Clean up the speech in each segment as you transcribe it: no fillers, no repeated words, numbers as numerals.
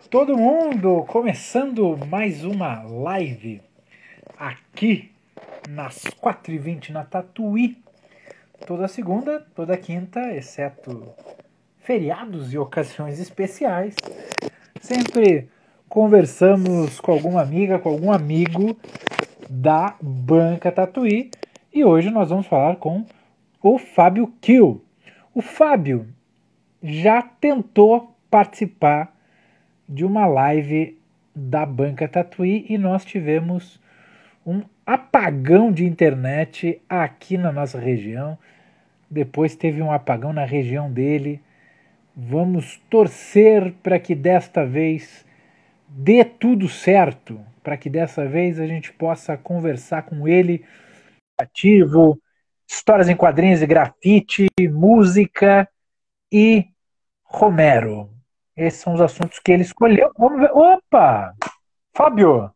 Todo mundo começando mais uma live aqui nas 4h20 na Tatuí. Toda segunda, toda quinta, exceto feriados e ocasiões especiais. Sempre conversamos com alguma amiga, com algum amigo da Banca Tatuí. E hoje nós vamos falar com o Fábio Kiel. O Fábio já tentou participar de uma live da Banca Tatuí e nós tivemos um apagão de internet aqui na nossa região. Depois teve um apagão na região dele. Vamos torcer para que desta vez dê tudo certo, para que dessa vez a gente possa conversar com ele. Ativo, histórias em quadrinhos e grafite, música e Romero. Esses são os assuntos que ele escolheu. Vamos ver. Opa! Fábio,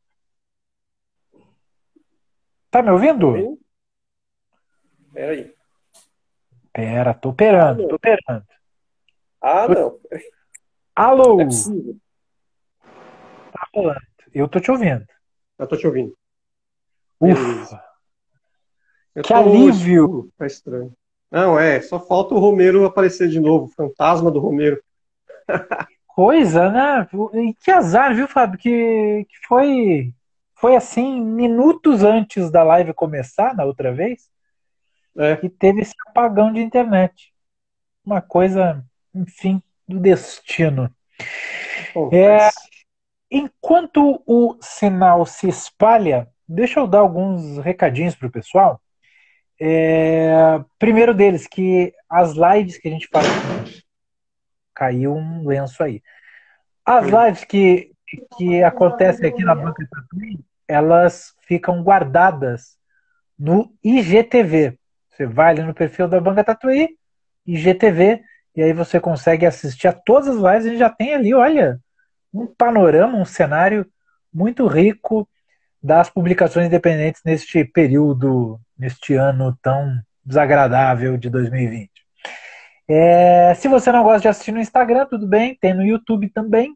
tá me ouvindo? Oi? Peraí. Pera, tô Ah, operando, tô não. operando. Ah, Tô- não. Não é Alô? possível. Tá falando. Eu tô te ouvindo. Eu tô te ouvindo. Beleza. Ufa, Eu que tô alívio! escuro, tá estranho. Não, só falta o Romero aparecer de novo, o fantasma do Romero. Coisa, né? E que azar, viu, Fábio? Que foi assim, minutos antes da live começar, na outra vez, É, que teve esse apagão de internet. Uma coisa, enfim, do destino. É, acontece. enquanto o sinal se espalha, deixa eu dar alguns recadinhos para o pessoal. Primeiro deles, que as lives que a gente faz. Caiu um lenço aí. As Foi. lives que acontecem aqui na Banca Tatuí, elas ficam guardadas no IGTV. Você vai ali no perfil da Banca Tatuí, IGTV, e aí você consegue assistir a todas as lives. A gente já tem ali, olha, um panorama, um cenário muito rico das publicações independentes neste período, neste ano tão desagradável de 2020. Se você não gosta de assistir no Instagram, tudo bem, tem no YouTube também,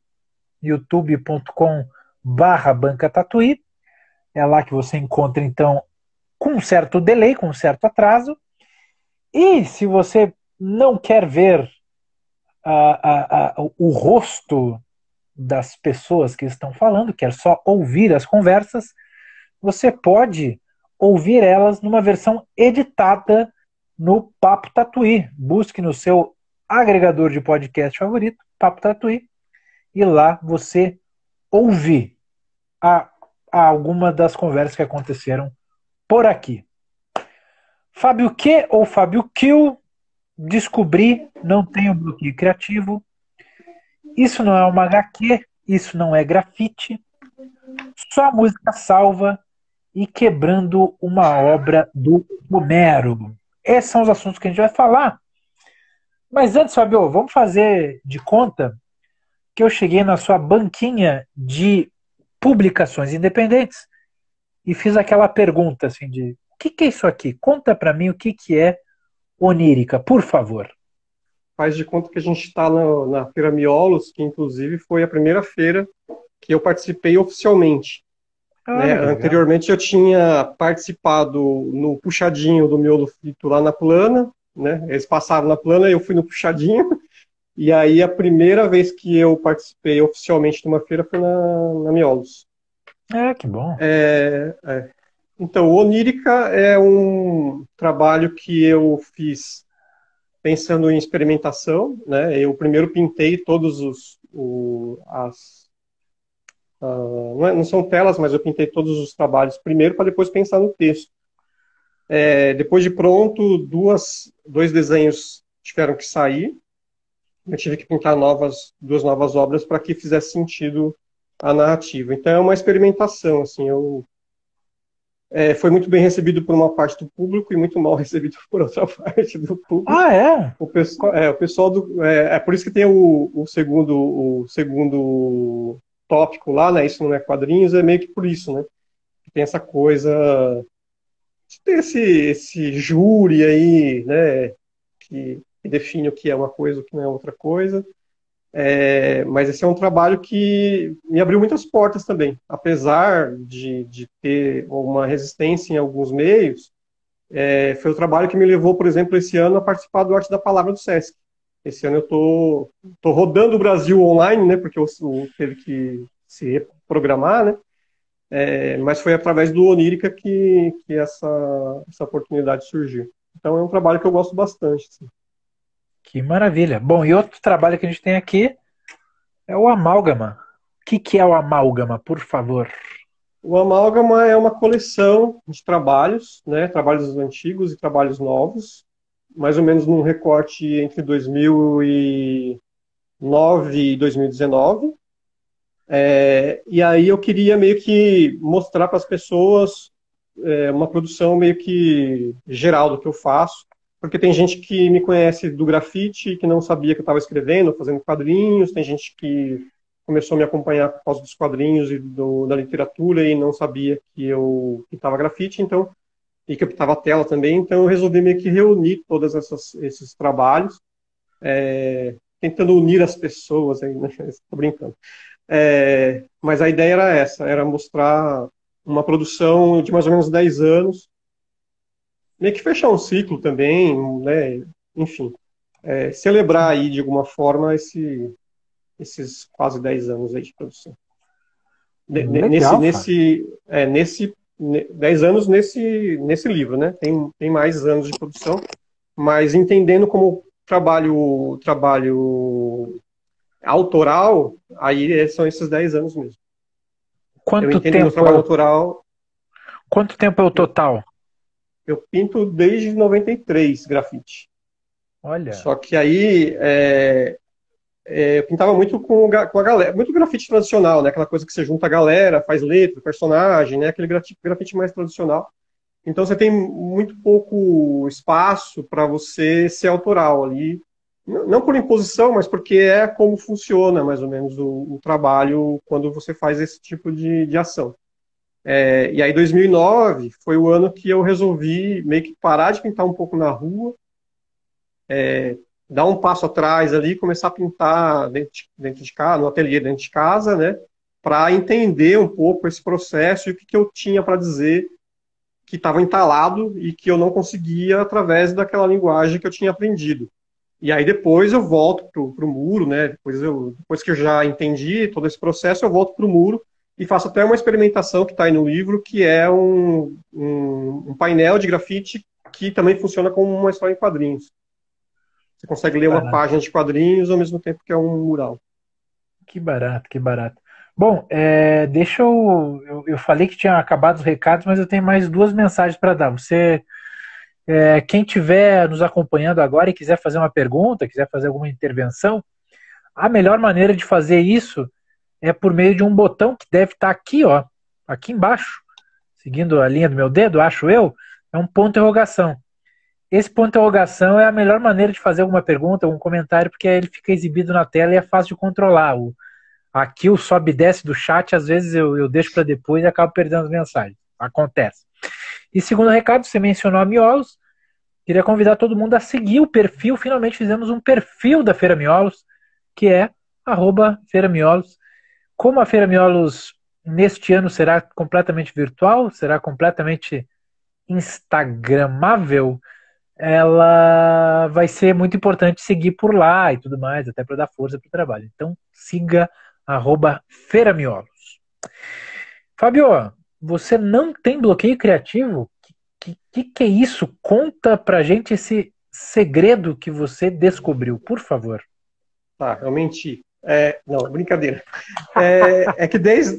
youtube.com/Banca Tatuí. É lá que você encontra, então, com um certo delay, com um certo atraso. E se você não quer ver o rosto das pessoas que estão falando, quer só ouvir as conversas, você pode ouvir elas numa versão editada no Papo Tatuí. Busque no seu agregador de podcast favorito, Papo Tatuí, e lá você ouve a, a alguma das conversas que aconteceram por aqui. Fábio Q ou Fábio Q, descobri, não tenho bloqueio criativo. Isso não é uma HQ, isso não é grafite, só música salva e quebrando uma obra do Homero. Esses são os assuntos que a gente vai falar. Mas antes, Fabio, vamos fazer de conta que eu cheguei na sua banquinha de publicações independentes e fiz aquela pergunta assim de o que é isso aqui? Conta para mim o que é onírica, por favor. Faz de conta que a gente está na Feira Miolos, que inclusive foi a primeira feira que eu participei oficialmente. Né? Olha que legal. Anteriormente eu tinha participado no puxadinho do miolo frito lá na Plana, né? Eles passaram na Plana e eu fui no puxadinho. E aí a primeira vez que eu participei oficialmente de uma feira foi na Miolos. Que bom. Então, o Onírica é um trabalho que eu fiz pensando em experimentação, né? Eu primeiro pintei todos não são telas, mas eu pintei todos os trabalhos primeiro para depois pensar no texto. Depois de pronto, dois desenhos tiveram que sair. Eu tive que pintar duas novas obras para que fizesse sentido a narrativa. Então é uma experimentação, assim, foi muito bem recebido por uma parte do público e muito mal recebido por outra parte do público. Ah, é? O pessoal é por isso que tem o segundo tópico lá, né? Isso não é quadrinhos, é meio que por isso, né? Tem essa coisa, tem esse júri aí, né? Que define o que é uma coisa, o que não é outra coisa. Mas esse é um trabalho que me abriu muitas portas também. Apesar de ter uma resistência em alguns meios, foi o trabalho que me levou, por exemplo, esse ano a participar do Arte da Palavra do Sesc. Esse ano eu tô rodando o Brasil online, né, porque eu teve que se reprogramar, né, mas foi através do Onírica que essa oportunidade surgiu. Então é um trabalho que eu gosto bastante. Assim. Que maravilha. Bom, e outro trabalho que a gente tem aqui é o Amálgama. O que é o Amálgama, por favor? O Amálgama é uma coleção de trabalhos, né, trabalhos antigos e trabalhos novos, mais ou menos num recorte entre 2009 e 2019. E aí eu queria meio que mostrar para as pessoas uma produção meio que geral do que eu faço, porque tem gente que me conhece do grafite, que não sabia que eu estava escrevendo, fazendo quadrinhos, tem gente que começou a me acompanhar por causa dos quadrinhos e da literatura e não sabia que eu pintava grafite, então, e que eu pintava tela também, então eu resolvi meio que reunir todos esses trabalhos, tentando unir as pessoas aí, né? Estou brincando. Mas a ideia era essa, era mostrar uma produção de mais ou menos 10 anos, meio que fechar um ciclo também, né? Enfim, celebrar aí de alguma forma esses quase 10 anos aí de produção. Legal, nesse 10 anos nesse livro, né? Tem mais anos de produção, mas entendendo como trabalho autoral, aí são esses 10 anos mesmo. Eu entendo meu trabalho autoral. Quanto tempo é o total? Eu pinto desde 93 grafite. Olha. Só que aí eu pintava muito com a galera, muito grafite tradicional, né? Aquela coisa que você junta a galera, faz letra, personagem, né? Aquele grafite mais tradicional. Então você tem muito pouco espaço para você ser autoral ali. Não por imposição, mas porque é como funciona mais ou menos o trabalho quando você faz esse tipo de ação. E aí 2009 foi o ano que eu resolvi meio que parar de pintar um pouco na rua, dar um passo atrás ali, começar a pintar dentro de casa, no ateliê dentro de casa, né, para entender um pouco esse processo e o que eu tinha para dizer que estava entalado e que eu não conseguia através daquela linguagem que eu tinha aprendido. E aí depois eu volto pro muro, né? Depois que eu já entendi todo esse processo, eu volto pro muro e faço até uma experimentação que está aí no livro, que é um painel de grafite que também funciona como uma história em quadrinhos. Você consegue ler uma página de quadrinhos ao mesmo tempo que é um mural. Que barato, que barato. Bom, deixa eu falei que tinha acabado os recados, mas eu tenho mais duas mensagens para dar. Quem estiver nos acompanhando agora e quiser fazer uma pergunta, quiser fazer alguma intervenção, a melhor maneira de fazer isso é por meio de um botão que deve estar aqui, ó, aqui embaixo, seguindo a linha do meu dedo, acho eu, é um ponto de interrogação. Esse ponto de interrogação é a melhor maneira de fazer alguma pergunta, algum comentário, porque ele fica exibido na tela e é fácil de controlar. Aqui o sobe e desce do chat, às vezes eu deixo para depois e acabo perdendo as mensagens. Acontece. E segundo recado, você mencionou a Miolos. Queria convidar todo mundo a seguir o perfil. Finalmente fizemos um perfil da Feira Miolos, que é @Feira Miolos. Como a Feira Miolos neste ano será completamente virtual, será completamente instagramável, ela vai ser muito importante seguir por lá e tudo mais, até para dar força para o trabalho. Então siga @Feira Miolos. Fábio, você não tem bloqueio criativo? Que é isso? Conta pra gente esse segredo que você descobriu, por favor. Tá, eu menti. Não, brincadeira. Que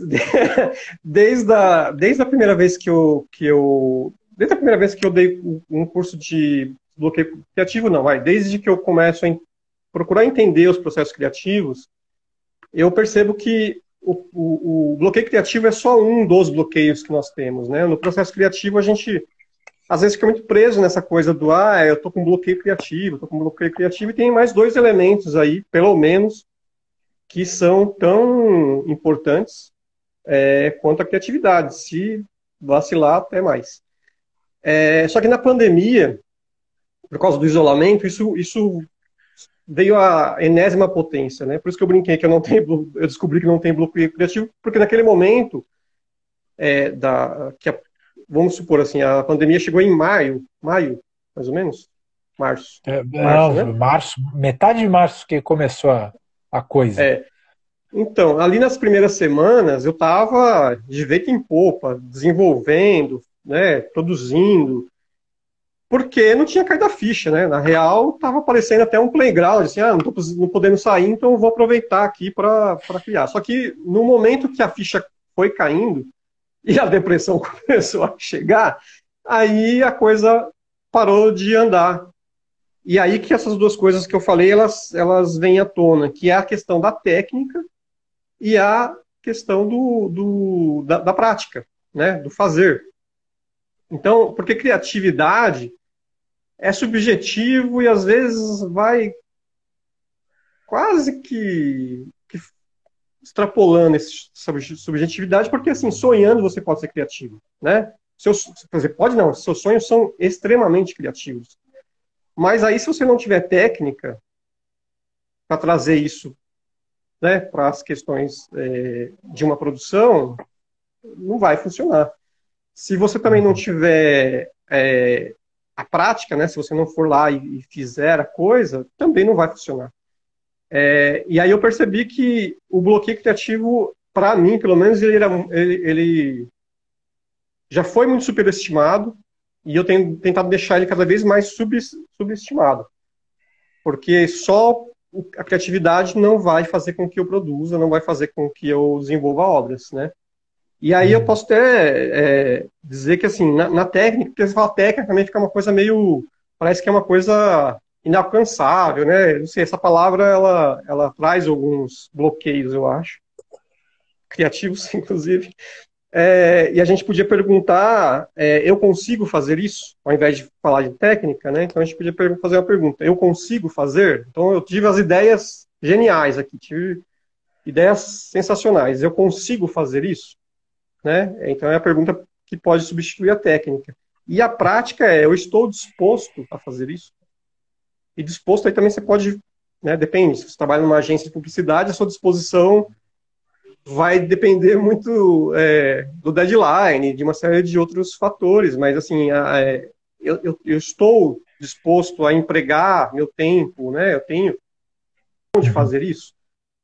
desde a primeira vez desde a primeira vez que eu dei um curso de bloqueio criativo, não, desde que eu começo a procurar entender os processos criativos, eu percebo que o bloqueio criativo é só um dos bloqueios que nós temos, né? No processo criativo, a gente às vezes fica muito preso nessa coisa do eu tô com bloqueio criativo, e tem mais dois elementos aí, pelo menos, que são tão importantes quanto a criatividade. Se vacilar, até mais. Só que na pandemia, por causa do isolamento, isso veio a enésima potência, né? Por isso que eu brinquei que eu não tenho, eu descobri que não tem bloqueio criativo, porque naquele momento, vamos supor assim, a pandemia chegou em maio, mais ou menos, março, né? Não, março, metade de março que começou a coisa. É, então, ali nas primeiras semanas, eu estava de vento em popa, desenvolvendo, né, produzindo, porque não tinha caído a ficha, né? Na real, estava aparecendo até um playground, assim, não podendo sair, então eu vou aproveitar aqui para criar. Só que no momento que a ficha foi caindo e a depressão começou a chegar, aí a coisa parou de andar. E aí que essas duas coisas que eu falei, elas vêm à tona, que é a questão da técnica e a questão da prática, né? Do fazer. Então, porque criatividade é subjetivo e às vezes vai quase que extrapolando essa subjetividade, porque assim, sonhando você pode ser criativo, né? Quer dizer, pode não, seus sonhos são extremamente criativos. Mas aí, se você não tiver técnica para trazer isso, né, para as questões de uma produção, não vai funcionar. Se você também não tiver a prática, né, se você não for lá e fizer a coisa, também não vai funcionar. E aí eu percebi que o bloqueio criativo, para mim, pelo menos, ele já foi muito superestimado e eu tenho tentado deixar ele cada vez mais subestimado. Porque só a criatividade não vai fazer com que eu produza, não vai fazer com que eu desenvolva obras, né? E aí eu posso até dizer que, assim, na técnica, porque você fala técnica, também fica uma coisa meio... Parece que é uma coisa inalcançável, né? Não sei, essa palavra, ela traz alguns bloqueios, eu acho. Criativos, inclusive. E a gente podia perguntar, eu consigo fazer isso? Ao invés de falar de técnica, né? Então a gente podia fazer uma pergunta, eu consigo fazer? Então eu tive as ideias geniais aqui, tive ideias sensacionais, eu consigo fazer isso? Né? Então é a pergunta que pode substituir a técnica. E a prática eu estou disposto a fazer isso? E disposto aí também você pode, né, depende, se você trabalha numa agência de publicidade, a sua disposição vai depender muito do deadline, de uma série de outros fatores, mas assim, eu estou disposto a empregar meu tempo, né? Eu tenho de fazer isso.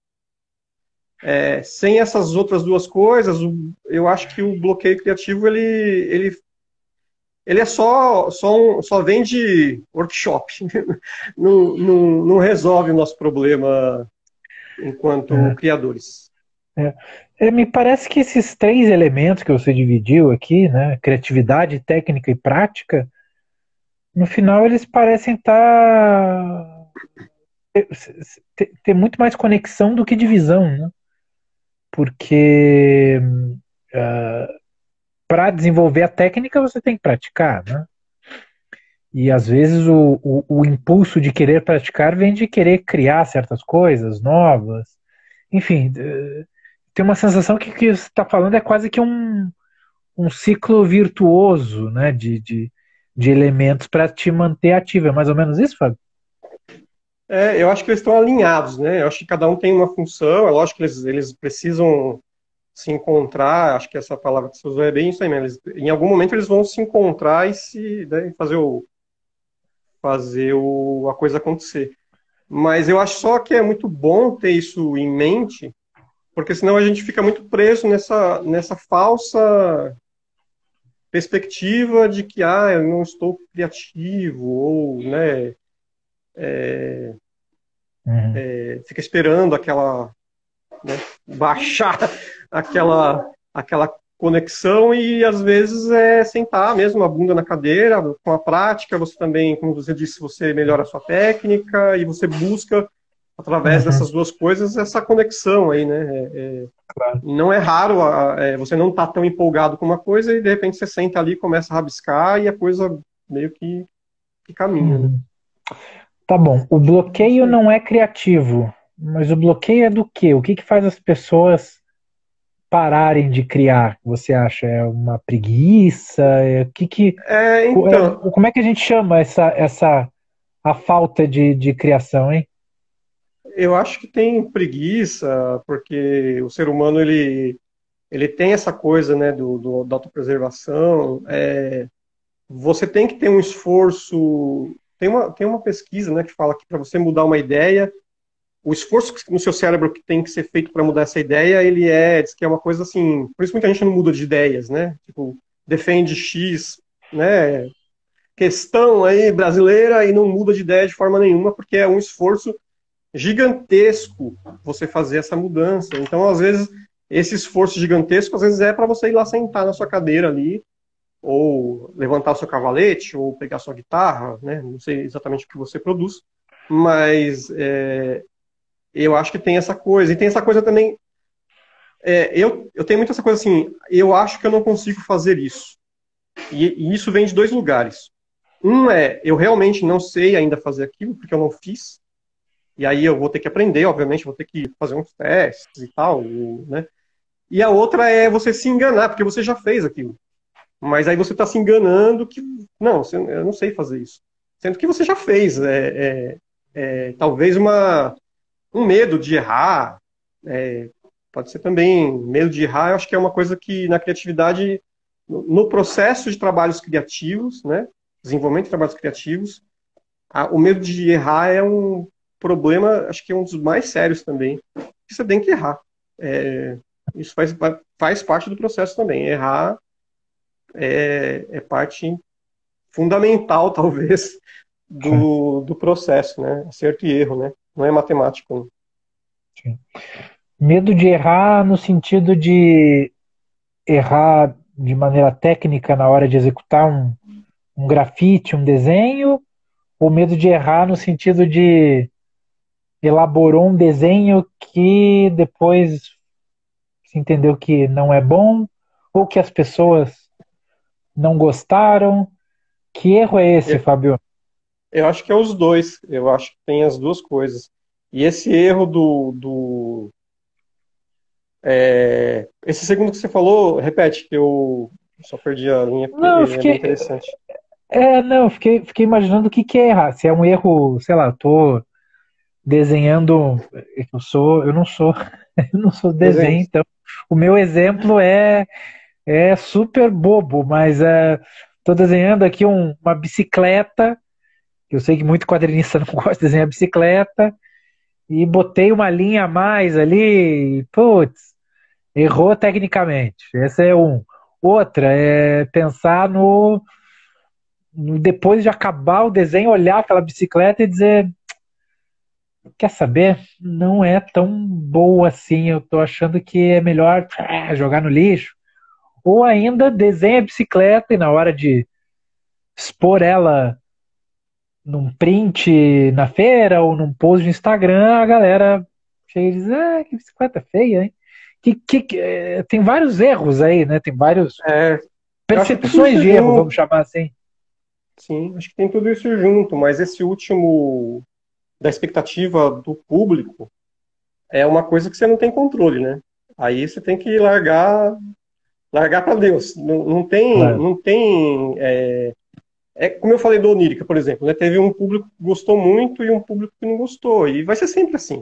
Sem essas outras duas coisas, eu acho que o bloqueio criativo ele é só vende workshop, não resolve o nosso problema enquanto criadores. Me parece que esses três elementos que você dividiu aqui, né, criatividade, técnica e prática, no final eles parecem ter muito mais conexão do que divisão, né? Porque para desenvolver a técnica você tem que praticar, né? E às vezes o impulso de querer praticar vem de querer criar certas coisas novas. Enfim, tem uma sensação que o que você está falando é quase que um ciclo virtuoso, né, de elementos para te manter ativo. É mais ou menos isso, Fábio? Eu acho que eles estão alinhados, né? Eu acho que cada um tem uma função, é lógico que eles precisam se encontrar, acho que essa palavra que você usou é bem isso aí mesmo. Em algum momento eles vão se encontrar e né, a coisa acontecer. Mas eu acho só que é muito bom ter isso em mente, porque senão a gente fica muito preso nessa falsa perspectiva de que eu não estou criativo, ou né, fica esperando né, baixar aquela conexão e às vezes sentar mesmo a bunda na cadeira, com a prática, você também, como você disse, você melhora a sua técnica e você busca, através dessas duas coisas, essa conexão aí, né? Claro. Não é raro você não estar tão empolgado com uma coisa e de repente você senta ali, começa a rabiscar e a coisa meio que caminha, né? Tá bom. O bloqueio não é criativo, mas o bloqueio é do quê? O que faz as pessoas pararem de criar? Você acha? É uma preguiça? Então, como é que a gente chama a falta de criação, hein? eu acho que tem preguiça, porque o ser humano, ele tem essa coisa, né, da autopreservação. Você tem que ter um esforço. Tem uma pesquisa, né, que fala que para você mudar uma ideia, o esforço no seu cérebro que tem que ser feito para mudar essa ideia, diz que é uma coisa assim. Por isso muita gente não muda de ideias, né? Tipo, defende X, né, questão aí brasileira e não muda de ideia de forma nenhuma, porque é um esforço gigantesco você fazer essa mudança. Então, às vezes, esse esforço gigantesco, às vezes é para você ir lá sentar na sua cadeira ali, ou levantar o seu cavalete, ou pegar sua guitarra, né? Não sei exatamente o que você produz, mas eu acho que tem essa coisa. E tem essa coisa também, eu tenho muita essa coisa assim, eu acho que eu não consigo fazer isso. E isso vem de dois lugares. Um eu realmente não sei ainda fazer aquilo, porque eu não fiz, e aí eu vou ter que aprender, obviamente, vou ter que fazer uns testes e tal, né? E a outra é você se enganar, porque você já fez aquilo. Mas aí você está se enganando que, não, eu não sei fazer isso. Sendo que você já fez. Talvez um medo de errar, pode ser também medo de errar, eu acho que é uma coisa que na criatividade, no processo de trabalhos criativos, né, desenvolvimento de trabalhos criativos, o medo de errar é um problema, acho que é um dos mais sérios também, que você tem que errar. Isso faz parte do processo também. Errar é parte fundamental, talvez, do processo, né? Acerto e erro, né? Não é matemático. Né? Sim. Medo de errar no sentido de errar de maneira técnica na hora de executar um grafite, um desenho, ou medo de errar no sentido de elaborou um desenho que depois se entendeu que não é bom, ou que as pessoas não gostaram. Que erro é esse, Eu, Fábio? eu acho que é os dois. Eu acho que tem as duas coisas. E esse erro esse segundo que você falou, repete, que eu só perdi a linha, porque Não, eu é bem fiquei. interessante. Não, eu fiquei imaginando o que, que é errar. Se é um erro, sei lá, eu tô desenhando. Eu não sou, eu não sou Desenho. desenho, então o meu exemplo é super bobo, mas tô desenhando aqui uma bicicleta. Eu sei que muito quadrinista não gosta de desenhar bicicleta, e botei uma linha a mais ali, e, putz, errou tecnicamente. Essa é um. Outra é pensar depois de acabar o desenho, olhar aquela bicicleta e dizer, quer saber? Não é tão boa assim, eu tô achando que é melhor jogar no lixo. Ou ainda desenha a bicicleta e na hora de expor ela num print na feira ou num post no Instagram, a galera chega e diz, que bicicleta feia, hein? Tem vários erros aí, né? Tem vários Eu acho que tudo percepções isso de erro, vamos junto. chamar assim. Sim, acho que tem tudo isso junto, mas esse último da expectativa do público é uma coisa que você não tem controle, né? Aí você tem que largar para Deus. Não, não tem, Claro. não tem. Como eu falei do Onírica, por exemplo, né? Teve um público que gostou muito e um público que não gostou, e vai ser sempre assim.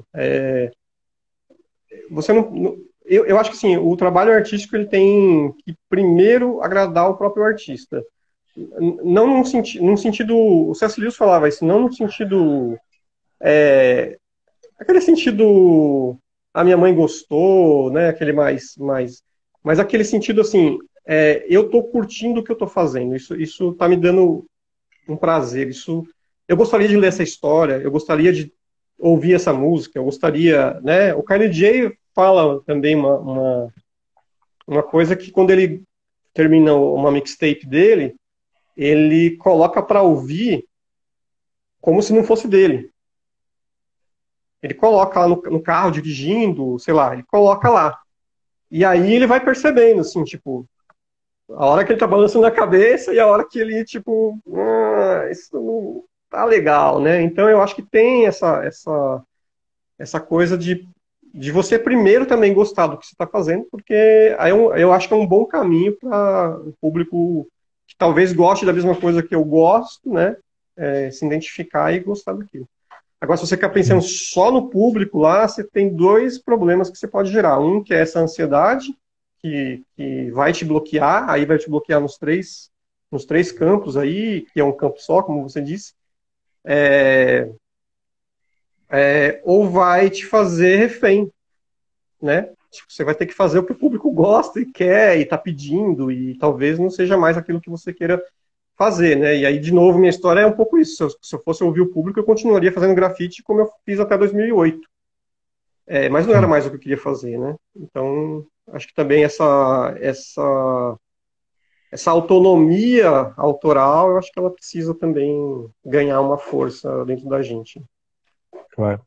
Você eu acho que sim, o trabalho artístico ele tem que primeiro agradar o próprio artista. Não num sentido. O C.S. Lewis falava isso, não no sentido. Aquele sentido. A minha mãe gostou, né? Aquele mas aquele sentido assim. Eu estou curtindo o que eu estou fazendo. Isso está me dando um prazer. Eu gostaria de ler essa história. Eu gostaria de ouvir essa música. Eu gostaria, né? O Kanye Jay fala também uma coisa que quando ele termina uma mixtape dele, ele coloca para ouvir como se não fosse dele. Ele coloca lá no carro dirigindo, sei lá, ele coloca lá. E aí ele vai percebendo, assim, tipo, a hora que ele tá balançando a cabeça e a hora que ele, tipo, isso não tá legal, né? Então eu acho que tem essa coisa de você primeiro também gostar do que você está fazendo, porque aí eu acho que é um bom caminho para o público que talvez goste da mesma coisa que eu gosto, né? Se identificar e gostar daquilo. Agora, se você ficar pensando só no público lá, você tem dois problemas que você pode gerar. Um, que é essa ansiedade, que vai te bloquear, aí vai te bloquear nos três campos aí, que é um campo só, como você disse, ou vai te fazer refém, né? Tipo, você vai ter que fazer o que o público gosta e quer, e tá pedindo, e talvez não seja mais aquilo que você queira fazer, né? E aí, de novo, minha história é um pouco isso. Se eu fosse ouvir o público, eu continuaria fazendo grafite como eu fiz até 2008. Mas não era Sim. mais o que eu queria fazer, né? Então, acho que também essa autonomia autoral, eu acho que ela precisa também ganhar uma força dentro da gente. Claro.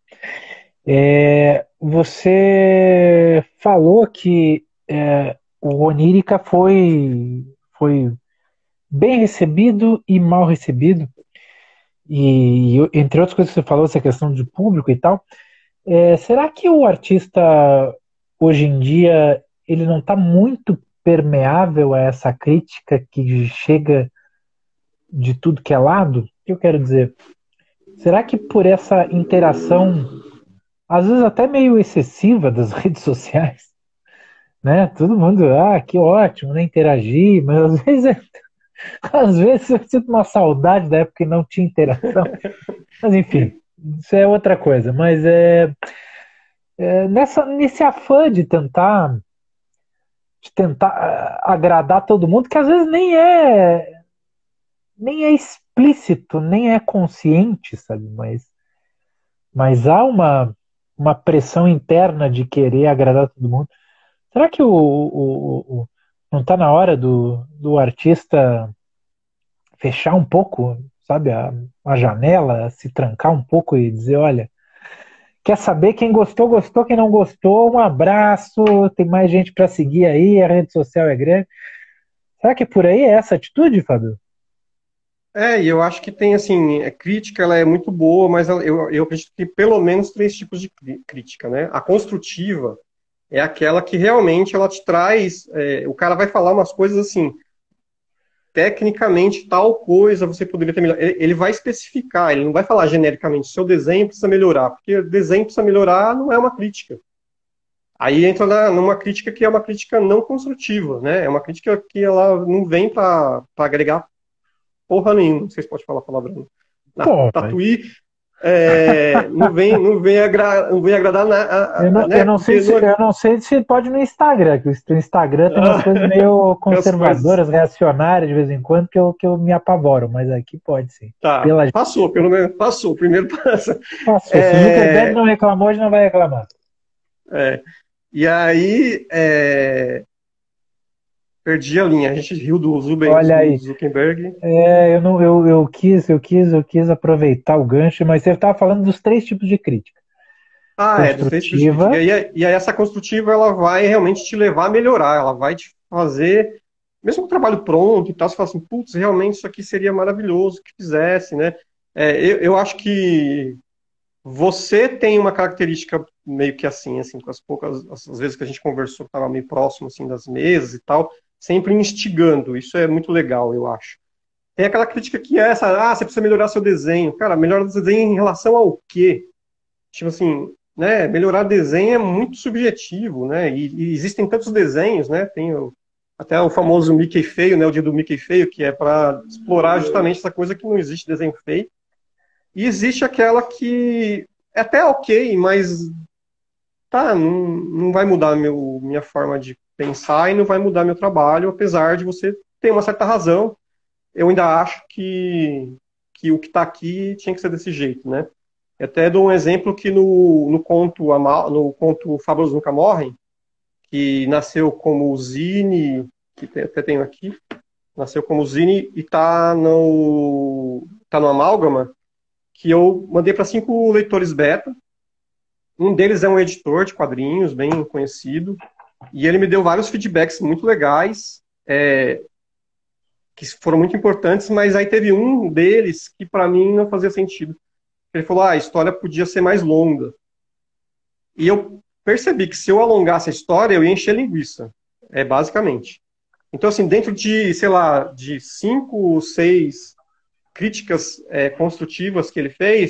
Você falou que o Onírica foi bem recebido e mal recebido. E entre outras coisas que você falou, essa questão de público e tal. Será que o artista, hoje em dia, ele não está muito permeável a essa crítica que chega de tudo que é lado? O que eu quero dizer? Será que por essa interação, às vezes até meio excessiva das redes sociais, né? Todo mundo, que ótimo, né? Interagir, mas às vezes eu sinto uma saudade da época que não tinha interação. Mas enfim, isso é outra coisa. Mas nesse afã de tentar agradar todo mundo, que às vezes nem é explícito, nem é consciente, sabe? Mas há uma pressão interna de querer agradar todo mundo. Será que não está na hora do artista fechar um pouco, sabe, a janela, se trancar um pouco e dizer, olha, quer saber quem gostou, gostou, quem não gostou, um abraço, tem mais gente para seguir aí, a rede social é grande. Será que por aí é essa atitude, Fábio? E eu acho que tem, assim, crítica, ela é muito boa, mas eu acredito que tem pelo menos três tipos de crítica, né? A construtiva é aquela que realmente ela te traz, o cara vai falar umas coisas assim, tecnicamente tal coisa você poderia ter melhorado. Ele vai especificar, ele não vai falar genericamente, seu desenho precisa melhorar, porque o desenho precisa melhorar não é uma crítica. Aí entra numa crítica que é uma crítica não construtiva, né? É uma crítica que ela não vem para agregar porra nenhuma, não sei se pode falar palavrão. Na Pô, mas Tatuí, não vem agradar, eu né? não sei Porque se não é, eu não sei se pode no Instagram, que o Instagram tem umas coisas meio as coisas. conservadoras, reacionárias de vez em quando que eu me apavoro, mas aqui pode sim. Tá, Pela passou, pelo menos passou, o primeiro passa. passou. Se o Zuckerberg É, não reclamou, hoje não vai reclamar. e aí, perdi a linha. A gente riu do Olha aí, Zuckerberg. eu não, eu quis aproveitar o gancho, mas você estava falando dos três tipos de crítica: Dos três tipos de crítica. construtiva, E aí essa construtiva, ela vai realmente te levar a melhorar, ela vai te fazer, mesmo com o trabalho pronto e tal, você fala assim, putz, realmente isso aqui seria maravilhoso que fizesse, né? Eu acho que você tem uma característica meio que assim, com as poucas, as vezes que a gente conversou, que estava meio próximo, assim, das mesas e tal, sempre instigando, isso é muito legal, eu acho. Tem aquela crítica que é essa, você precisa melhorar seu desenho. Cara, melhorar o desenho em relação ao quê? Tipo assim, né, melhorar desenho é muito subjetivo, né, e existem tantos desenhos, né, até o famoso Mickey feio, né, o dia do Mickey feio, que é para explorar justamente essa coisa que não existe desenho feio, e existe aquela que é até ok, mas não vai mudar minha forma de pensar e não vai mudar meu trabalho, apesar de você ter uma certa razão, eu ainda acho que o que está aqui tinha que ser desse jeito, né. Eu até dou um exemplo que no conto Fábulas Nunca Morrem, que nasceu como zine, até tenho aqui, nasceu como zine e tá no Amálgama, que eu mandei para 5 leitores beta. Um deles é um editor de quadrinhos, bem conhecido, e ele me deu vários feedbacks muito legais, que foram muito importantes, mas aí teve um deles que para mim não fazia sentido. Ele falou, a história podia ser mais longa. E eu percebi que se eu alongasse a história, eu ia encher linguiça, basicamente. Então, assim, dentro de, sei lá, de 5, 6 críticas construtivas que ele fez,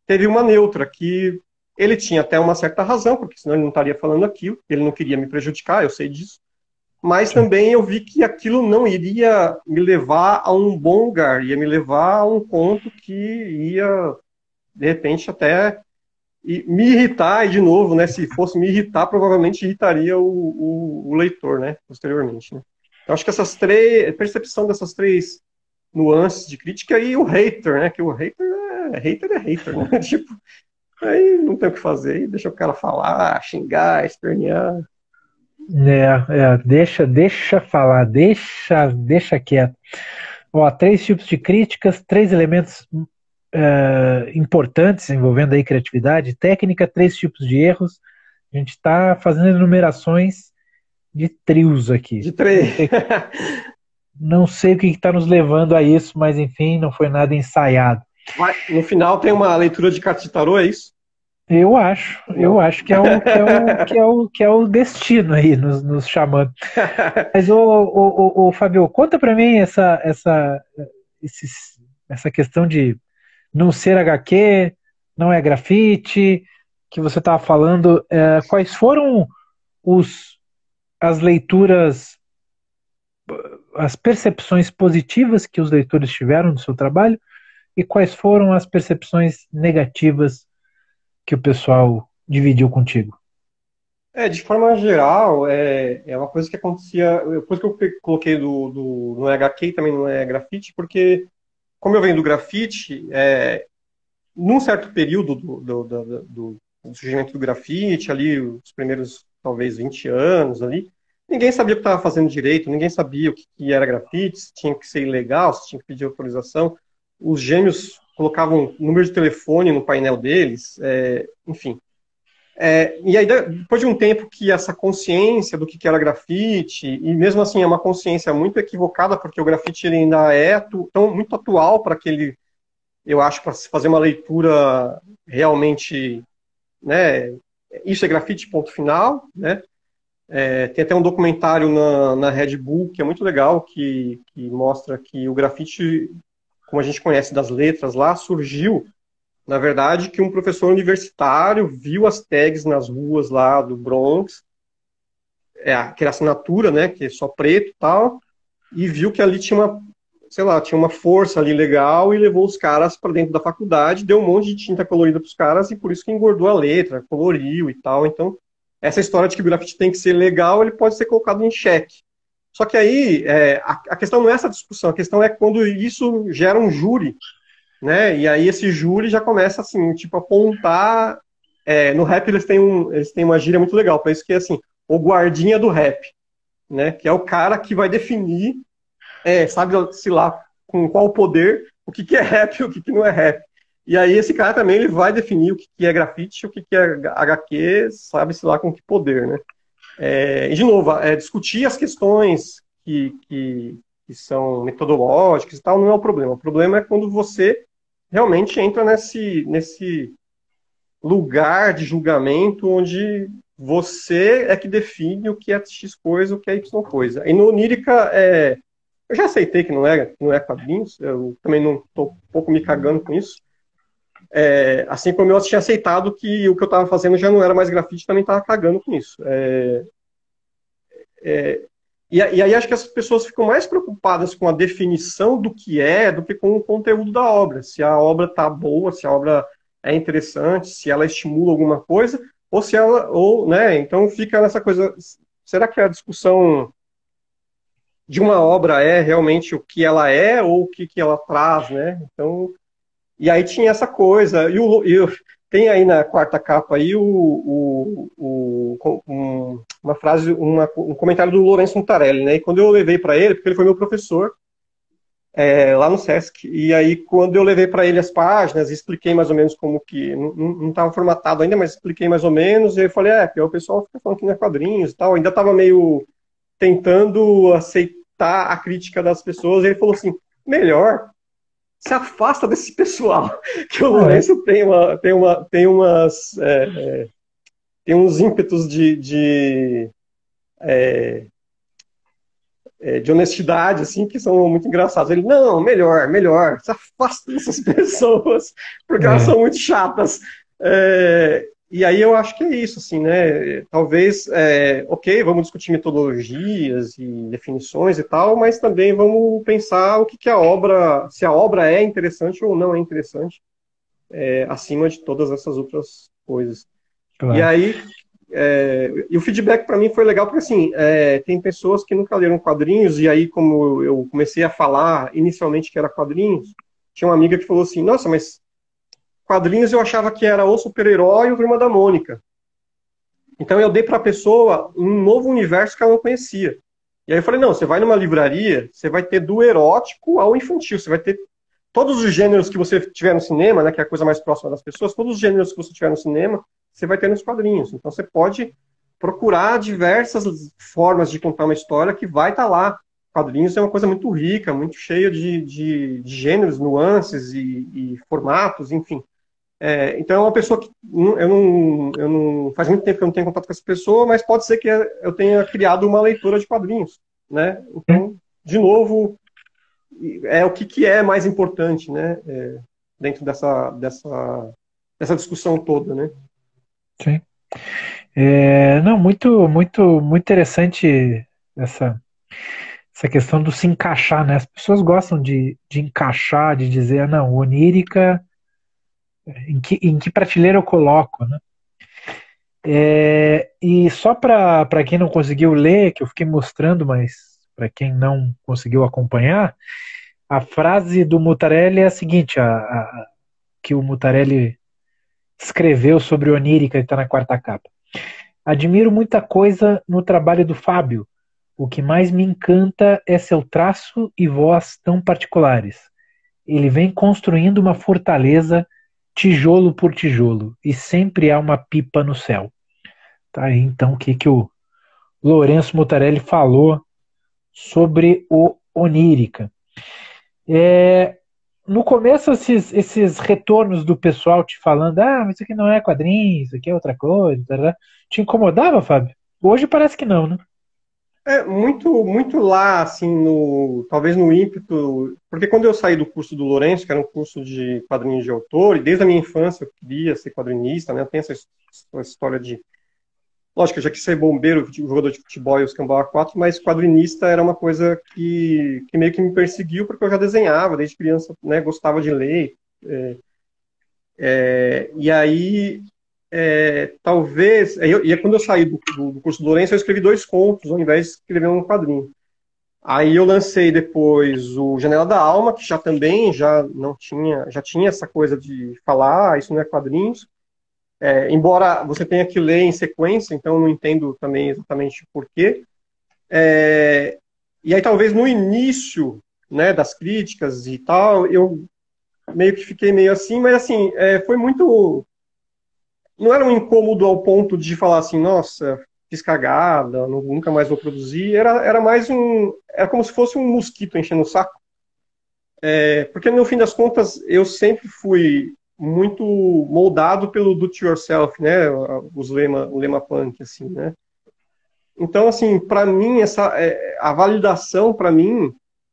teve uma neutra, que ele tinha até uma certa razão, porque senão ele não estaria falando aquilo, ele não queria me prejudicar, eu sei disso, mas também eu vi que aquilo não iria me levar a um bom lugar, ia me levar a um ponto que ia, de repente, até me irritar, e de novo, né, se fosse me irritar, provavelmente irritaria o leitor, né, posteriormente. Né. Então, acho que a percepção dessas três nuances de crítica e o hater, né, que o hater é hater, né, tipo, aí não tem o que fazer, deixa o cara falar, xingar, espernear. Deixa falar, deixa quieto. Ó, 3 tipos de críticas, 3 elementos importantes envolvendo aí criatividade, técnica, 3 tipos de erros. A gente está fazendo enumerações de trios aqui. De três. Não sei o que está nos levando a isso, mas enfim, não foi nada ensaiado. No final tem uma leitura de carta de tarô, é isso? Eu acho que é o destino aí nos chamando. Mas o Fabio, conta para mim essa questão de não ser HQ, não é grafite, que você estava falando. Quais foram as leituras, as percepções positivas que os leitores tiveram do seu trabalho e quais foram as percepções negativas que o pessoal dividiu contigo? De forma geral, é uma coisa que acontecia. Por isso que eu coloquei no HQ e também não é grafite, porque, como eu venho do grafite, num certo período do surgimento do grafite, ali, os primeiros, talvez, 20 anos ali, ninguém sabia o que estava fazendo direito, ninguém sabia o que era grafite, se tinha que ser ilegal, se tinha que pedir autorização. Os gêmeos colocavam número de telefone no painel deles, enfim. E aí, depois de um tempo que essa consciência do que era grafite, e mesmo assim é uma consciência muito equivocada, porque o grafite ele ainda é muito atual para aquele, eu acho, para se fazer uma leitura realmente, né, isso é grafite, ponto final, né? Tem até um documentário na Red Bull que é muito legal, que mostra que o grafite, como a gente conhece das letras lá, surgiu, na verdade, que um professor universitário viu as tags nas ruas lá do Bronx, aquela assinatura, né, que é só preto e tal, e viu que ali tinha uma força ali legal e levou os caras para dentro da faculdade, deu um monte de tinta colorida para os caras e por isso que engordou a letra, coloriu e tal. Então, essa história de que o grafite tem que ser legal, ele pode ser colocado em xeque. Só que aí, a questão não é essa discussão, a questão é quando isso gera um júri, né? E aí esse júri já começa assim, tipo, apontar. No rap eles têm uma gíria muito legal para isso, que é assim, o guardinha do rap, né? Que é o cara que vai definir, sabe-se lá com qual poder, o que é rap e o que não é rap. E aí esse cara também ele vai definir o que é grafite, o que é HQ, sabe-se lá com que poder, né? E de novo, discutir as questões que são metodológicas e tal não é o problema. O problema é quando você realmente entra nesse lugar de julgamento onde você é que define o que é X coisa, o que é Y coisa. E no Onírica, eu já aceitei que não é quadrinhos, eu também não estou um pouco me cagando com isso. Assim como eu tinha aceitado que o que eu estava fazendo já não era mais grafite, também estava cagando com isso. E aí acho que as pessoas ficam mais preocupadas com a definição do que com o conteúdo da obra. Se a obra está boa, se a obra é interessante, se ela estimula alguma coisa, né? Então fica nessa coisa. Será que a discussão de uma obra é realmente o que ela é ou o que ela traz, né? Então, e aí tinha essa coisa. Tem aí na quarta capa aí uma frase, um comentário do Lourenço Mutarelli, né? E quando eu levei para ele, porque ele foi meu professor lá no Sesc, e aí quando eu levei para ele as páginas, expliquei mais ou menos como que, não estava formatado ainda, mas expliquei mais ou menos, e eu falei, porque o pessoal fica falando que não é quadrinhos e tal, ainda estava meio tentando aceitar a crítica das pessoas, e ele falou assim, melhor se afasta desse pessoal, que o Lourenço tem uns ímpetos de honestidade, assim, que são muito engraçados. Ele, não, melhor, se afasta dessas pessoas, porque elas É, são muito chatas. E aí eu acho que é isso, assim, né? Talvez, ok, vamos discutir metodologias e definições e tal, mas também vamos pensar o que, que a obra, se a obra é interessante ou não é interessante, acima de todas essas outras coisas. E claro. aí, e o feedback para mim foi legal porque assim, tem pessoas que nunca leram quadrinhos e aí como eu comecei a falar inicialmente que era quadrinhos, tinha uma amiga que falou assim, nossa, mas quadrinhos eu achava que era o Super-Herói e o Turma da Mônica. Então eu dei para a pessoa um novo universo que ela não conhecia. E aí eu falei, não, você vai numa livraria, você vai ter do erótico ao infantil, você vai ter todos os gêneros que você tiver no cinema, né, que é a coisa mais próxima das pessoas, todos os gêneros que você tiver no cinema, você vai ter nos quadrinhos. Então você pode procurar diversas formas de contar uma história que vai estar lá. Quadrinhos é uma coisa muito rica, muito cheia de gêneros, nuances e formatos, enfim. Então é uma pessoa que eu não faz muito tempo que eu não tenho contato com essa pessoa, mas pode ser que eu tenha criado uma leitura de quadrinhos, né? Sim, Então, de novo, é o que, que é mais importante, né? Dentro dessa discussão toda, né? sim. Não, muito interessante essa, essa questão do se encaixar, né? As pessoas gostam de encaixar, de dizer, ah, não, onírica, em que prateleira eu coloco, né? E só para quem não conseguiu ler, que eu fiquei mostrando, mas para quem não conseguiu acompanhar, a frase do Mutarelli é a seguinte, que o Mutarelli escreveu sobre onírica, que está na quarta capa. Admiro muita coisa no trabalho do Fábio. O que mais me encanta é seu traço e voz tão particulares. Ele vem construindo uma fortaleza tijolo por tijolo e sempre há uma pipa no céu. Tá aí então o que, que o Lourenço Mutarelli falou sobre o Onírica. É, no começo, esses retornos do pessoal te falando, ah, mas isso aqui não é quadrinho, isso aqui é outra coisa, tá? Te incomodava, Fábio? Hoje parece que não, né? Muito lá, assim, talvez no ímpeto, porque quando eu saí do curso do Lourenço, que era um curso de quadrinhos de autor, e desde a minha infância eu queria ser quadrinista, né? Eu tenho essa história de, lógico, eu já quis ser bombeiro, jogador de futebol e os Cambau 4, mas quadrinista era uma coisa que meio que me perseguiu, porque eu já desenhava desde criança, né? Gostava de ler. E aí, talvez. E aí quando eu saí do curso do Lourenço, eu escrevi 2 contos, ao invés de escrever um quadrinho. Aí eu lancei depois o Janela da Alma, que já também já não tinha, já tinha essa coisa de falar, isso não é quadrinhos. Embora você tenha que ler em sequência, então eu não entendo também exatamente por quê. E aí talvez no início, né, das críticas e tal, eu meio que fiquei meio assim, mas assim, foi muito. Não era um incômodo ao ponto de falar assim, nossa, fiz cagada, nunca mais vou produzir. Era mais um. Era como se fosse um mosquito enchendo o saco. Porque no fim das contas, eu sempre fui muito moldado pelo do it yourself, né? O lema punk, assim, né? Então, assim, para mim, a validação, para mim,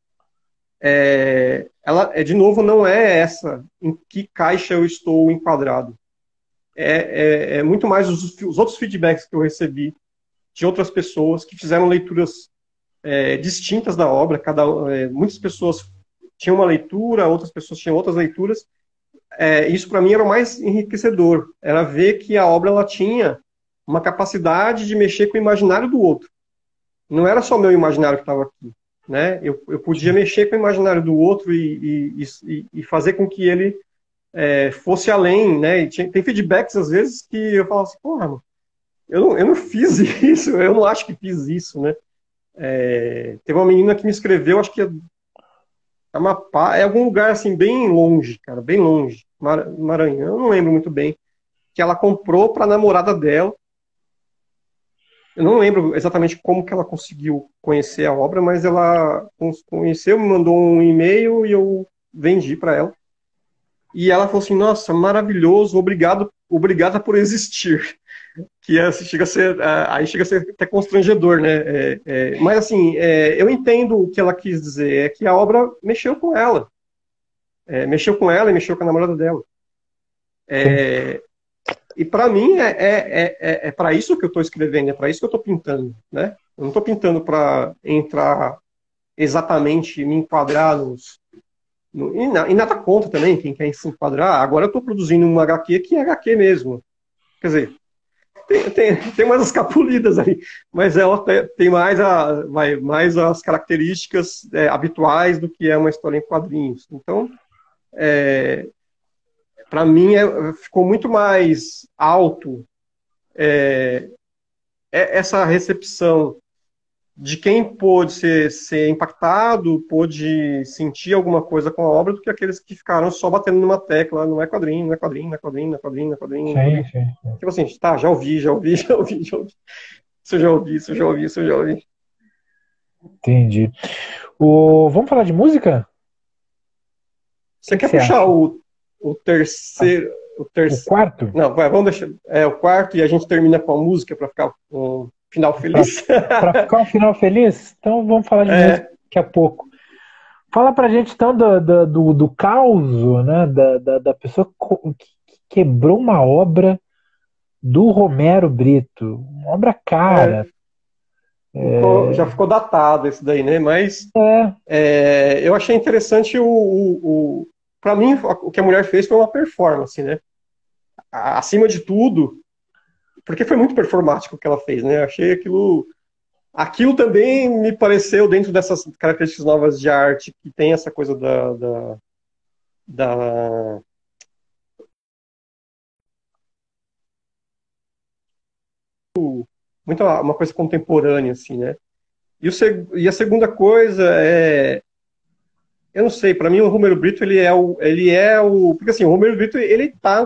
ela, de novo, não é essa em que caixa eu estou enquadrado. É muito mais os outros feedbacks que eu recebi de outras pessoas que fizeram leituras distintas da obra. Muitas pessoas tinham uma leitura, outras pessoas tinham outras leituras. Isso para mim era o mais enriquecedor. Era ver que a obra ela tinha uma capacidade de mexer com o imaginário do outro. Não era só o meu imaginário que estava aqui. Né? Eu podia Sim. mexer com o imaginário do outro e fazer com que ele fosse além, né? E tem feedbacks às vezes que eu falo assim, porra, mano, eu não fiz isso, eu não acho que fiz isso, né? Teve uma menina que me escreveu, acho que é Amapá, é algum lugar assim bem longe, cara, bem longe, Maranhão, eu não lembro muito bem, que ela comprou para a namorada dela. Eu não lembro exatamente como que ela conseguiu conhecer a obra, mas ela conheceu, me mandou um e-mail e eu vendi para ela. E ela falou assim, nossa, maravilhoso, obrigado, obrigada por existir. chega a ser, aí chega a ser até constrangedor, né? Mas assim, eu entendo o que ela quis dizer, é que a obra mexeu com ela e mexeu com a namorada dela. Sim. E para mim é para isso que eu estou escrevendo, é para isso que eu estou pintando, né? Eu não estou pintando para entrar exatamente, me enquadrar e nada contra também quem quer se enquadrar. Agora eu estou produzindo uma HQ que é HQ mesmo. Quer dizer, tem umas escapulidas aí, mas ela tem mais as características habituais do que é uma história em quadrinhos. Então, para mim, ficou muito mais alto essa recepção de quem pôde ser impactado, pôde sentir alguma coisa com a obra, do que aqueles que ficaram só batendo numa tecla, não é quadrinho, não é quadrinho, não é quadrinho, não é quadrinho, não é quadrinho, não é Sim, quadrinho. sim. Tipo assim, tá, já ouvi, já ouvi, já ouvi, já ouvi. Isso eu já ouvi, isso eu já ouvi, isso eu já ouvi. Entendi. Vamos falar de música? O Você que quer você puxar acha? o terceiro. O O terceiro. quarto? Não, vamos deixar. O quarto e a gente termina com a música para ficar um final feliz. Para ficar um final feliz? Então vamos falar de música É, daqui a pouco. Fala pra gente então do caos, né? Da pessoa que quebrou uma obra do Romero Brito. Uma obra é, cara. já ficou datado esse daí, né? Mas É, eu achei interessante para mim, o que a mulher fez foi uma performance, né? Acima de tudo, porque foi muito performático o que ela fez, né? Eu achei aquilo também me pareceu, dentro dessas características novas de arte, que tem essa coisa da muito uma coisa contemporânea, assim, né? E a segunda coisa eu não sei, para mim o Romero Brito porque assim, o Romero Brito ele tá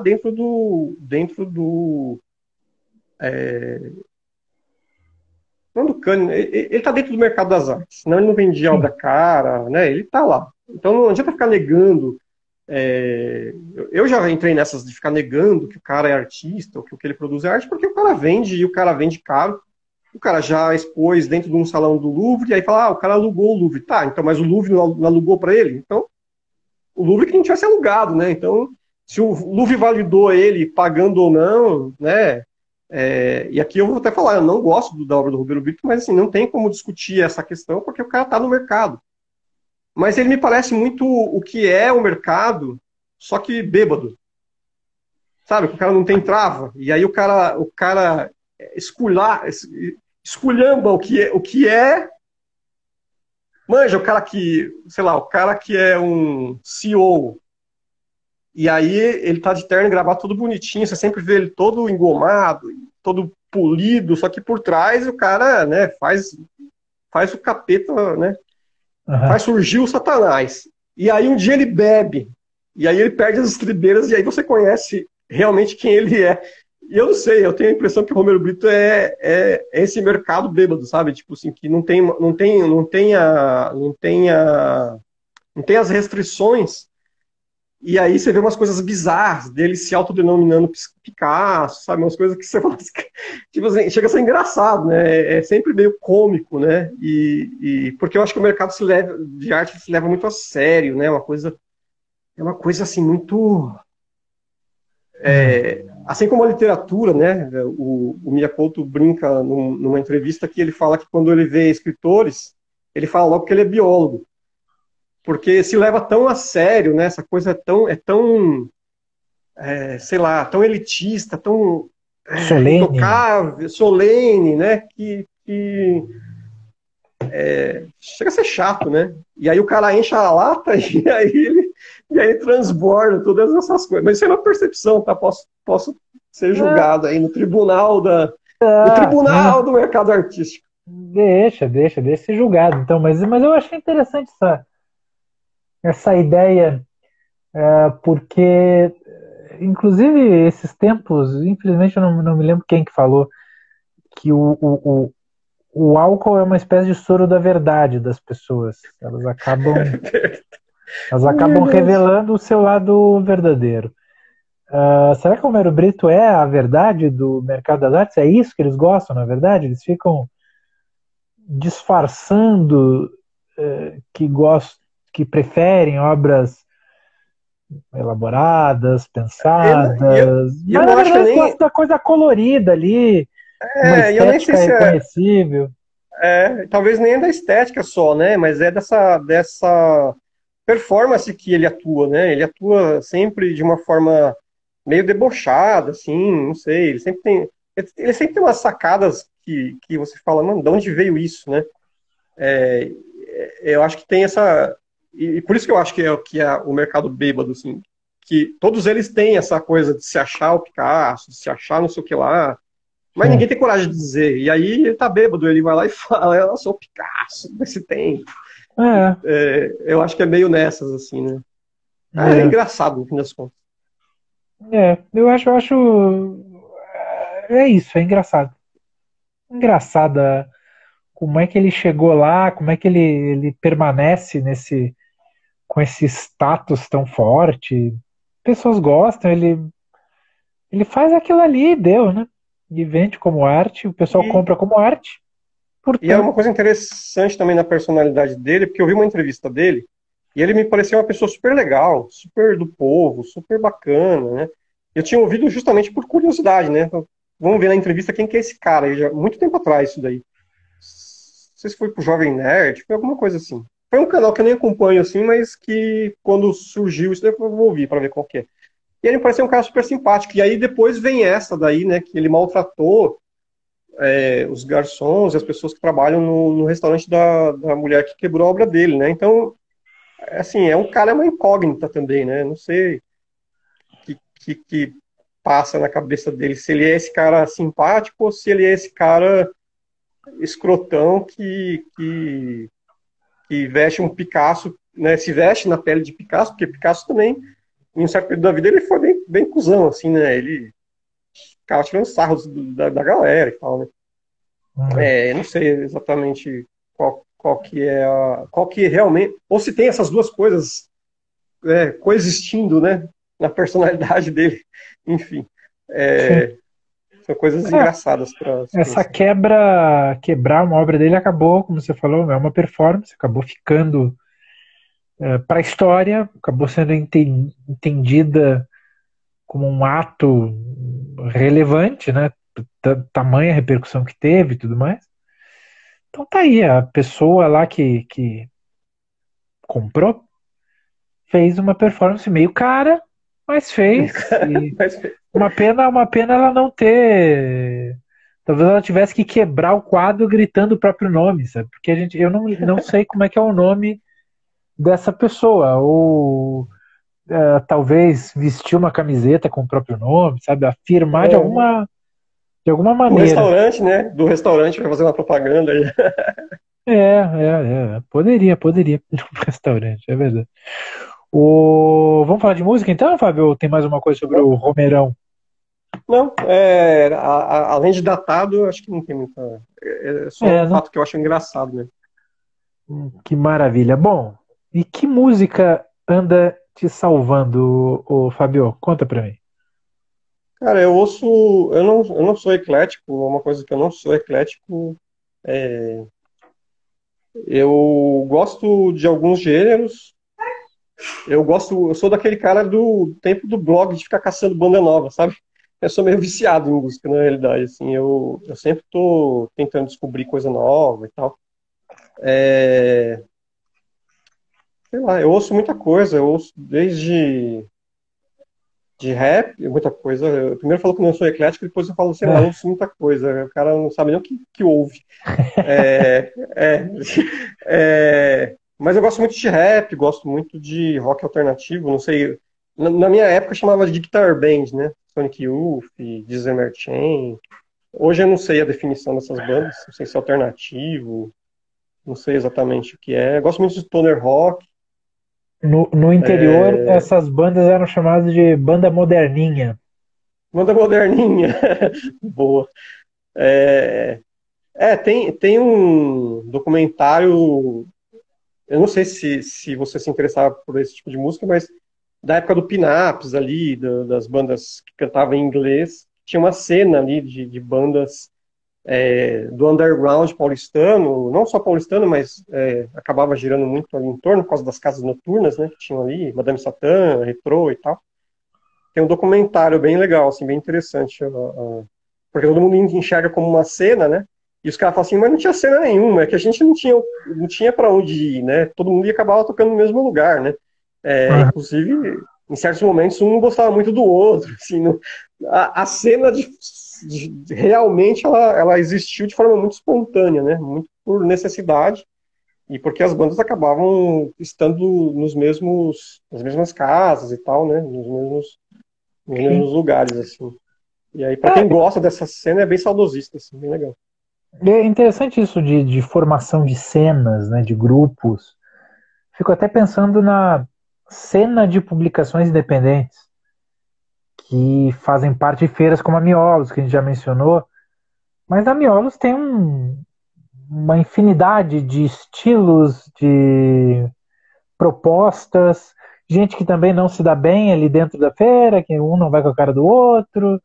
não do cânone, ele tá dentro do mercado das artes, senão ele não vendia obra sim. cara, né? Ele tá lá. Então não adianta ficar negando. Eu já entrei nessas de ficar negando que o cara é artista ou que o que ele produz é arte, porque o cara vende e o cara vende caro. O cara já expôs dentro de um salão do Louvre, e aí fala, o cara alugou o Louvre. Tá, então, mas o Louvre não alugou para ele? Então, o Louvre que não tivesse alugado, né? Então, se o Louvre validou ele pagando ou não, né? E aqui eu vou até falar, eu não gosto da obra do Roberto Brito, mas assim, não tem como discutir essa questão, porque o cara está no mercado. Mas ele me parece muito o que é o mercado, só que bêbado. Sabe? O cara não tem trava. E aí o cara esculhamba o que é. Manja, o cara que, sei lá, o cara que é um CEO, e aí ele tá de terno e gravata todo bonitinho, você sempre vê ele todo engomado, todo polido, só que por trás o cara, né, faz o capeta, né, Aham. faz surgir o Satanás. E aí um dia ele bebe, e aí ele perde as estribeiras, e aí você conhece realmente quem ele é. E eu não sei, eu tenho a impressão que o Romero Brito é esse mercado bêbado, sabe? Tipo assim, que não tem as restrições. E aí você vê umas coisas bizarras dele se autodenominando Picasso, sabe? Umas coisas que você fala assim, tipo assim, chega a ser engraçado, né? É sempre meio cômico, né? Porque eu acho que o mercado de arte se leva muito a sério, né? É uma coisa assim muito Hum. assim como a literatura, né? O Miyakoto brinca numa entrevista que ele fala que quando ele vê escritores, ele fala logo que ele é biólogo, porque se leva tão a sério, né? Essa coisa é tão sei lá, tão elitista, tão Solene. intocável, solene, né? Que chega a ser chato, né? E aí o cara enche a lata e aí transborda todas essas coisas. Mas isso é uma percepção, tá? Posso ser Ah, julgado aí no não. tribunal do mercado artístico. Deixa ser julgado. Então, mas eu achei interessante essa ideia, porque, inclusive, esses tempos, infelizmente eu não me lembro quem que falou, que o álcool é uma espécie de soro da verdade das pessoas. Elas É acabam verdade. revelando o seu lado verdadeiro. Será que o Romero Brito é a verdade do mercado das artes? É isso que eles gostam, na verdade? Eles ficam disfarçando que gostam, que preferem obras elaboradas, E, e eu, pensadas, e eu mas na não acho que é verdade nem. gosta da coisa colorida ali, uma Eu nem sei estética se é. reconhecível. Talvez nem é da estética só, né? Mas é dessa performance que ele atua, né? Ele atua sempre de uma forma meio debochada, assim, não sei. Ele sempre tem umas sacadas que você fala, mano, de onde veio isso, né? Eu acho que tem essa. E por isso que eu acho que é o mercado bêbado, assim, que todos eles têm essa coisa de se achar o Picasso, de se achar não sei o que lá, mas Sim. ninguém tem coragem de dizer. E aí ele tá bêbado, ele vai lá e fala, eu sou o Picasso desse tempo. É, Eu acho que é meio nessas, assim, né? É é, engraçado, no fim das contas. eu acho, é isso, é engraçado. Engraçada como é que ele chegou lá, como é que ele permanece com esse status tão forte. Pessoas gostam, ele faz aquilo ali e deu, né? E vende como arte, o pessoal E, compra como arte, e é portanto, uma coisa interessante também na personalidade dele, porque eu vi uma entrevista dele e ele me pareceu uma pessoa super legal, super do povo, super bacana, né? Eu tinha ouvido justamente por curiosidade, né? Então, vamos ver na entrevista quem que é esse cara, aí já, muito tempo atrás isso daí. Não sei se foi pro Jovem Nerd, foi alguma coisa assim. Foi um canal que eu nem acompanho assim, mas que quando surgiu isso daí eu vou ouvir para ver qual que é. E ele me pareceu um cara super simpático. E aí depois vem essa daí, né, que ele maltratou os garçons e as pessoas que trabalham no restaurante da mulher que quebrou a obra dele, né? Então, assim, é um cara, é uma incógnita também, né? Não sei o que passa na cabeça dele, se ele é esse cara simpático ou se ele é esse cara escrotão que veste um Picasso, né? Se veste na pele de Picasso, porque Picasso também, em um certo período da vida, ele foi bem cuzão, assim, né? Ele ficava tirando sarros da galera e tal, né? Eu não sei exatamente qual que realmente, ou se tem essas duas coisas coexistindo, né, na personalidade dele. Enfim, sim. é, são coisas É, engraçadas para se essa pensar. quebrar uma obra dele acabou, como você falou, é uma performance, acabou ficando para a história, acabou sendo entendida como um ato relevante, né? Tamanha repercussão que teve e tudo mais. Então tá aí, a pessoa lá que comprou fez uma performance meio cara, mas fez. E Mas, uma pena ela não ter. Talvez ela tivesse que quebrar o quadro gritando o próprio nome, sabe? Porque eu não sei como é que é o nome dessa pessoa. Ou talvez vestir uma camiseta com o próprio nome, sabe? Afirmar é, de alguma o maneira. restaurante, né, do restaurante vai fazer uma propaganda aí. Poderia ir um restaurante, é verdade. Vamos falar de música então, Fábio? Ou tem mais uma coisa sobre o Romeirão? Não, além de datado, eu acho que não tem muita. É só um Né? fato que eu acho engraçado, né? Que maravilha. Bom, e que música anda te salvando, Fábio? Conta pra mim. Cara, eu não sou eclético, é uma coisa que eu não sou eclético. é, eu gosto de alguns gêneros. Eu sou daquele cara do tempo do blog de ficar caçando banda nova, sabe? Eu sou meio viciado em música, na realidade, assim, eu sempre tô tentando descobrir coisa nova e tal. É, sei lá, eu ouço muita coisa, eu ouço desde de rap, muita coisa. Eu primeiro falo que não sou eclético, depois eu falo, sei lá, eu É, ouço muita coisa. O cara não sabe nem o que ouve. É, é, mas eu gosto muito de rap, gosto muito de rock alternativo, não sei. Na minha época chamava de guitar band, né? Sonic Youth, Dizzy Chain. Hoje eu não sei a definição dessas bandas, não sei se é alternativo, não sei exatamente o que é. Eu gosto muito de stoner rock. no interior, essas bandas eram chamadas de banda moderninha. Banda moderninha, boa. É, tem um documentário. Eu não sei se você se interessava por esse tipo de música, mas da época do Pinaps ali, das bandas que cantavam em inglês. Tinha uma cena ali de bandas do underground paulistano, não só paulistano, mas acabava girando muito ali em torno, por causa das casas noturnas, né, que tinham ali, Madame Satã, Retrô e tal. Tem um documentário bem legal, assim, bem interessante, porque todo mundo enxerga como uma cena, né, e os caras falam assim, mas não tinha cena nenhuma, é que a gente não tinha para onde ir, né, todo mundo ia acabar tocando no mesmo lugar, né, Ah, inclusive, em certos momentos, um não gostava muito do outro, assim, a cena realmente ela existiu de forma muito espontânea, né, muito por necessidade, e porque as bandas acabavam estando nas mesmas casas e tal, né, nos sim. mesmos lugares, assim. E aí, para É, quem gosta dessa cena, é bem saudosista, assim, bem legal. é interessante isso de formação de cenas, né, de grupos. Fico até pensando na cena de publicações independentes, que fazem parte de feiras como a Miolos, que a gente já mencionou, mas a Miolos tem uma infinidade de estilos, de propostas, gente que também não se dá bem ali dentro da feira, que um não vai com a cara do outro,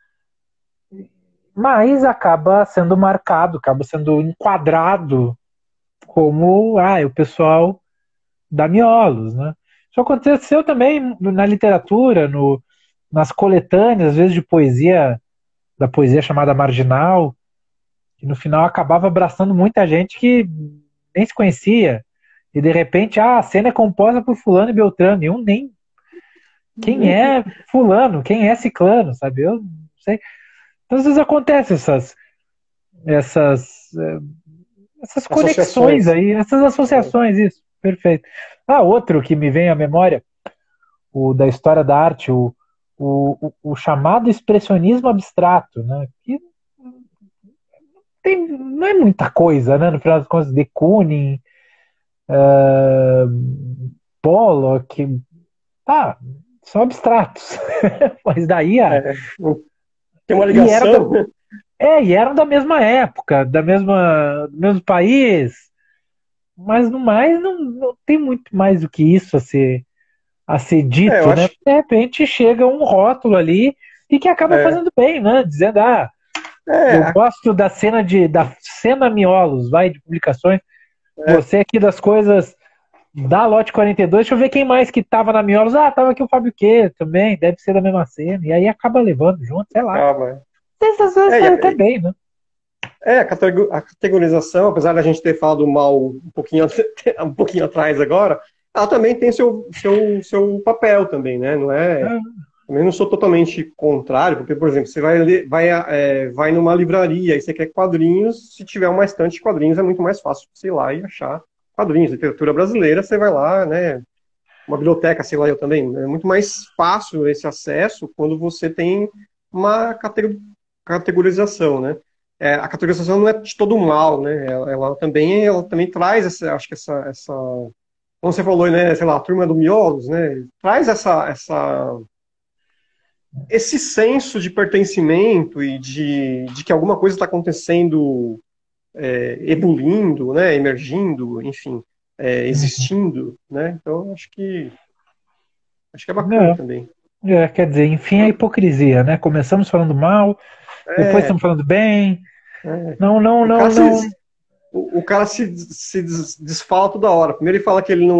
mas acaba sendo marcado, acaba sendo enquadrado como o pessoal da Miolos, né? Isso aconteceu também na literatura, nas coletâneas, às vezes de poesia, da poesia chamada marginal, que no final acabava abraçando muita gente que nem se conhecia. E de repente, a cena é composta por fulano e Beltrano, e um nem quem é fulano, quem é ciclano, sabe? Eu não sei. Então, às vezes acontece essas, eh, essas conexões Associações. aí, essas associações, isso, perfeito. Outro que me vem à memória, o da história da arte, o chamado expressionismo abstrato, né? Que não é muita coisa, né? No final das contas, de Kooning, Pollock, tá, são abstratos. Mas daí É, tem uma e era ligação, né? e eram da mesma época, do mesmo país, mas no mais não tem muito mais do que isso a ser Eu dito, né? acho. De repente chega um rótulo ali e que acaba É, fazendo bem, né? Dizendo, eu é, gosto da cena Miolos, vai, de publicações. é, Você aqui das coisas da Lote 42, deixa eu ver quem mais que tava na Miolos. Tava aqui o Fábio Quê também, deve ser da mesma cena. E aí acaba levando junto, sei lá. acaba. Às vezes É, faz até bem, né? a categorização, apesar da gente ter falado mal um pouquinho, um pouquinho atrás agora, ela também tem seu papel também, né? Não é, também não sou totalmente contrário, porque, por exemplo, você vai numa livraria e você quer quadrinhos, se tiver uma estante de quadrinhos, é muito mais fácil você ir lá e achar quadrinhos. Literatura brasileira, você vai lá, né? Uma biblioteca, sei lá, eu também. É muito mais fácil esse acesso quando você tem uma categorização, né? A categorização não é de todo mal, né? Ela também traz acho que como você falou, né? Sei lá, a turma do Miolos, né? Traz esse senso de pertencimento e de que alguma coisa está acontecendo, ebulindo, né? Emergindo, enfim, existindo, né? Então, acho que é bacana Não, também. quer dizer, enfim, a hipocrisia, né? Começamos falando mal, depois É, estamos falando bem. é. Não, não, O não, cara não. se desfala toda hora. Primeiro ele fala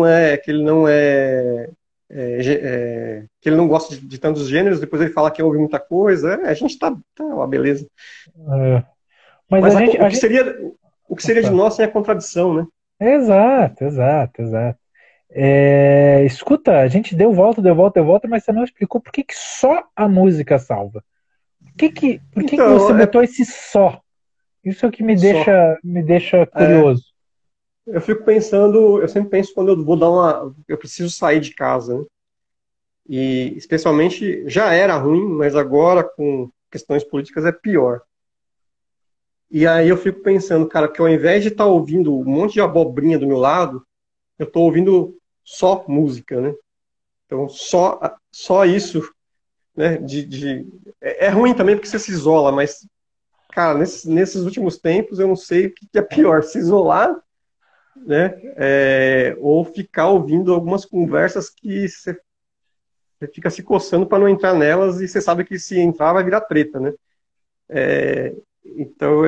que ele não gosta de tantos gêneros, depois ele fala que ouve muita coisa. A gente tá uma beleza. É, mas Mas a gente. o que seria de Opa. nós sem a contradição, né? Exato, exato, exato. Escuta, a gente deu volta, deu volta, mas você não explicou por que só a música salva. Por que você Então, botou esse só? Isso é o que só. me deixa É, curioso. eu fico pensando, eu sempre penso quando eu vou eu preciso sair de casa, né? E especialmente já era ruim, mas agora com questões políticas é pior. E aí eu fico pensando, cara, que ao invés de estar ouvindo um monte de abobrinha do meu lado, eu estou ouvindo só música, né? Então só isso, né? É ruim também porque você se isola, mas cara, nesses últimos tempos eu não sei o que é pior, se isolar, né? Ou ficar ouvindo algumas conversas que você Você fica se coçando para não entrar nelas e você sabe que se entrar vai virar treta, né? Então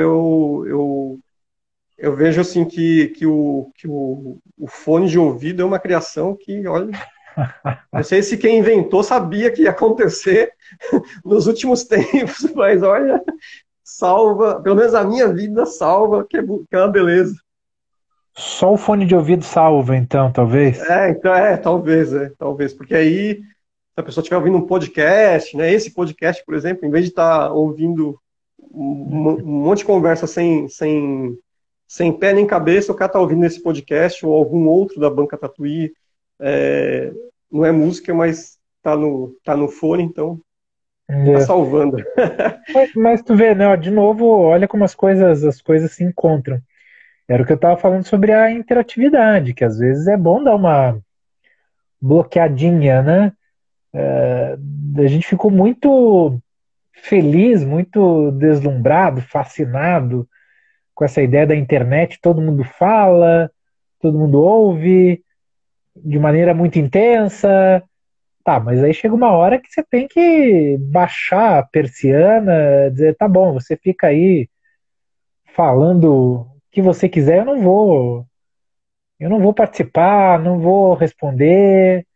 eu vejo assim que o fone de ouvido é uma criação que, olha, não sei se quem inventou sabia que ia acontecer nos últimos tempos, mas olha, salva, pelo menos a minha vida salva, que é uma beleza. Só o fone de ouvido salva, então, talvez? Então talvez, porque aí, se a pessoa estiver ouvindo um podcast, né, esse podcast, por exemplo, em vez de estar ouvindo um monte de conversa sem pé nem cabeça, o cara tá ouvindo esse podcast ou algum outro da Banca Tatuí, não é música, mas tá no fone, então tá É. salvando. Mas tu vê, né? Ó, de novo, olha como as coisas se encontram. Era o que eu estava falando sobre a interatividade, que às vezes é bom dar uma bloqueadinha, né? A gente ficou muito feliz, muito deslumbrado, fascinado com essa ideia da internet. Todo mundo fala, todo mundo ouve de maneira muito intensa. Tá, mas aí chega uma hora que você tem que baixar a persiana, dizer, tá bom, você fica aí falando o que você quiser, eu não vou participar, não vou responder.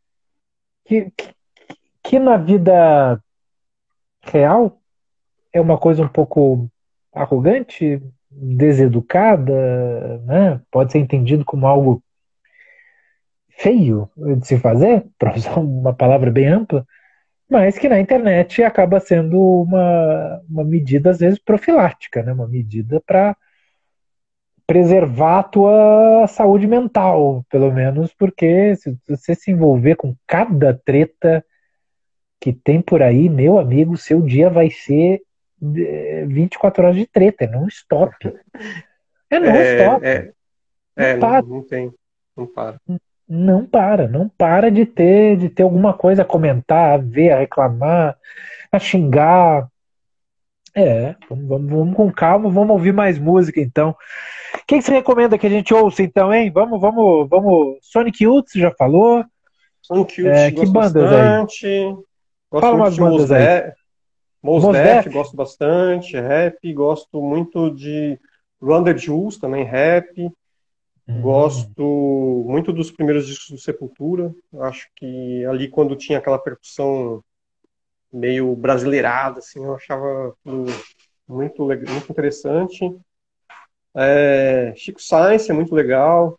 Que na vida real é uma coisa um pouco arrogante, deseducada, né? Pode ser entendido como algo feio de se fazer, para usar uma palavra bem ampla, mas que na internet acaba sendo uma medida, às vezes, profilática, né? Uma medida para preservar a tua saúde mental, pelo menos, porque se você se envolver com cada treta que tem por aí, meu amigo, seu dia vai ser 24 horas de treta, é non-stop. É non-stop. É, Não não, para, não tem, não para. não para de ter alguma coisa a comentar, a ver, a reclamar, a xingar. Vamos com calma, vamos ouvir mais música então. O que você recomenda que a gente ouça então, hein? Vamos. Sonic Youth, você já falou? Sonic Youth Que gosto bandas aí? bastante, gosto Fala muito umas de bandas aí. Mos Mos Def, Def? gosto bastante, rap, gosto muito de Run the Jewels, também rap, Hum. gosto muito dos primeiros discos do Sepultura, acho que ali quando tinha aquela percussão meio brasileirada, assim, eu achava tudo muito, muito interessante. Chico Science é muito legal.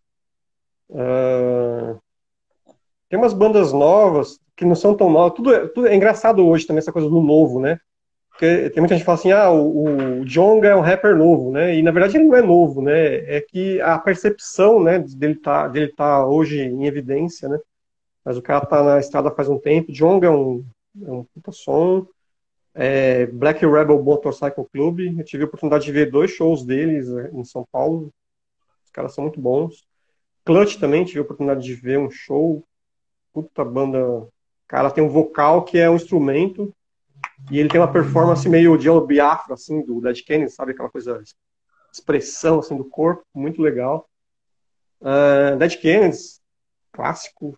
Tem umas bandas novas que não são tão novas. Tudo é engraçado hoje também, essa coisa do novo, né? Porque tem muita gente que fala assim, o Djonga é um rapper novo, né? E na verdade ele não é novo, né? É que a percepção, né, dele tá hoje em evidência, né? Mas o cara tá na estrada faz um tempo. Djonga é um puta som. Black Rebel Motorcycle Club, eu tive a oportunidade de ver 2 shows deles em São Paulo. Os caras são muito bons. Clutch também, tive a oportunidade de ver um show. Puta banda. Cara, tem um vocal que é um instrumento e ele tem uma performance meio de El Biafra, assim, do Dead Kennedy, sabe? Aquela coisa, expressão, assim, do corpo, muito legal. Dead Kennedys, clássico.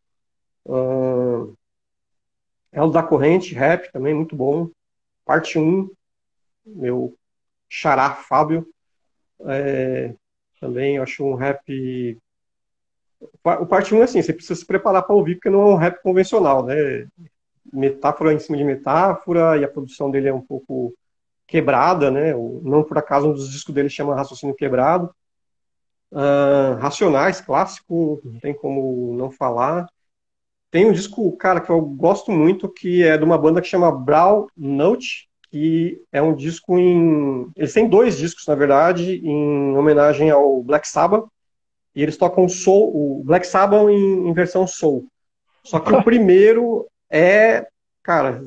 Elo da Corrente, rap também, muito bom. Parte um, meu xará Fábio, também eu acho um rap. O parte um é assim, você precisa se preparar para ouvir, porque não é um rap convencional, né? Metáfora em cima de metáfora, e a produção dele é um pouco quebrada, né? Não por acaso um dos discos dele chama Raciocínio Quebrado. Racionais, clássico, não tem como não falar. Tem um disco, cara, que eu gosto muito, que é de uma banda que chama Brown Note, que é um disco em... Eles têm 2 discos, na verdade, em homenagem ao Black Sabbath, e eles tocam soul, o Black Sabbath em versão soul. Só que o primeiro cara,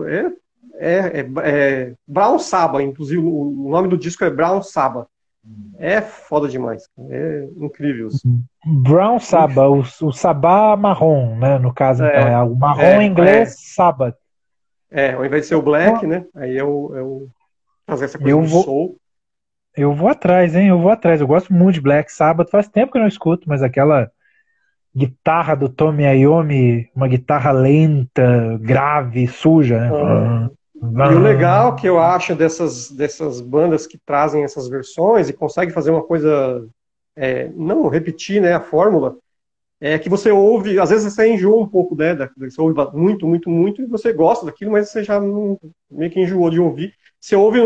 é Brown Sabbath, inclusive o nome do disco é Brown Sabbath. É foda demais, é incrível. Brown Sabbath, o Sabá marrom, né? No caso, então, É, o marrom em é, inglês, é, Sabbath. ao invés de ser o Black, né? Aí eu fazer essa coisa Eu do vou, soul. eu vou atrás, hein? Eu vou atrás. Eu gosto muito de Black Sabbath. Faz tempo que eu não escuto, mas aquela guitarra do Tommy Iommi, uma guitarra lenta, grave, suja, né? Ah, e o legal que eu acho dessas bandas que trazem essas versões e conseguem fazer uma coisa, não repetir, né, a fórmula, é que você ouve, às vezes você enjoa um pouco, né, você ouve muito, muito, muito, e você gosta daquilo, mas você já meio que enjoou de ouvir. Você ouve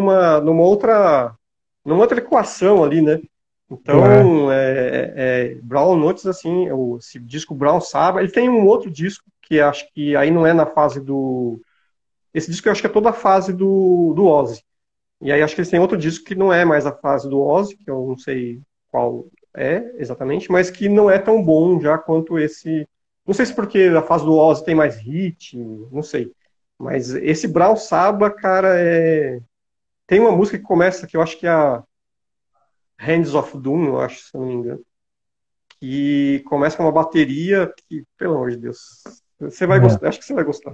numa outra equação ali, né? Claro. Então, Brown Notes, assim, esse disco Brown Sabbath, ele tem um outro disco que acho que aí não é na fase do... Esse disco eu acho que é toda a fase do Ozzy. E aí acho que eles têm outro disco que não é mais a fase do Ozzy, que eu não sei qual é exatamente, mas que não é tão bom já quanto esse. Não sei se porque a fase do Ozzy tem mais hit, não sei. Mas esse Brown Sabbath, cara, tem uma música que começa, que eu acho que é a Hands of Doom, eu acho, se eu não me engano, que começa com uma bateria que, pelo amor de Deus, você vai gostar, acho que você vai gostar.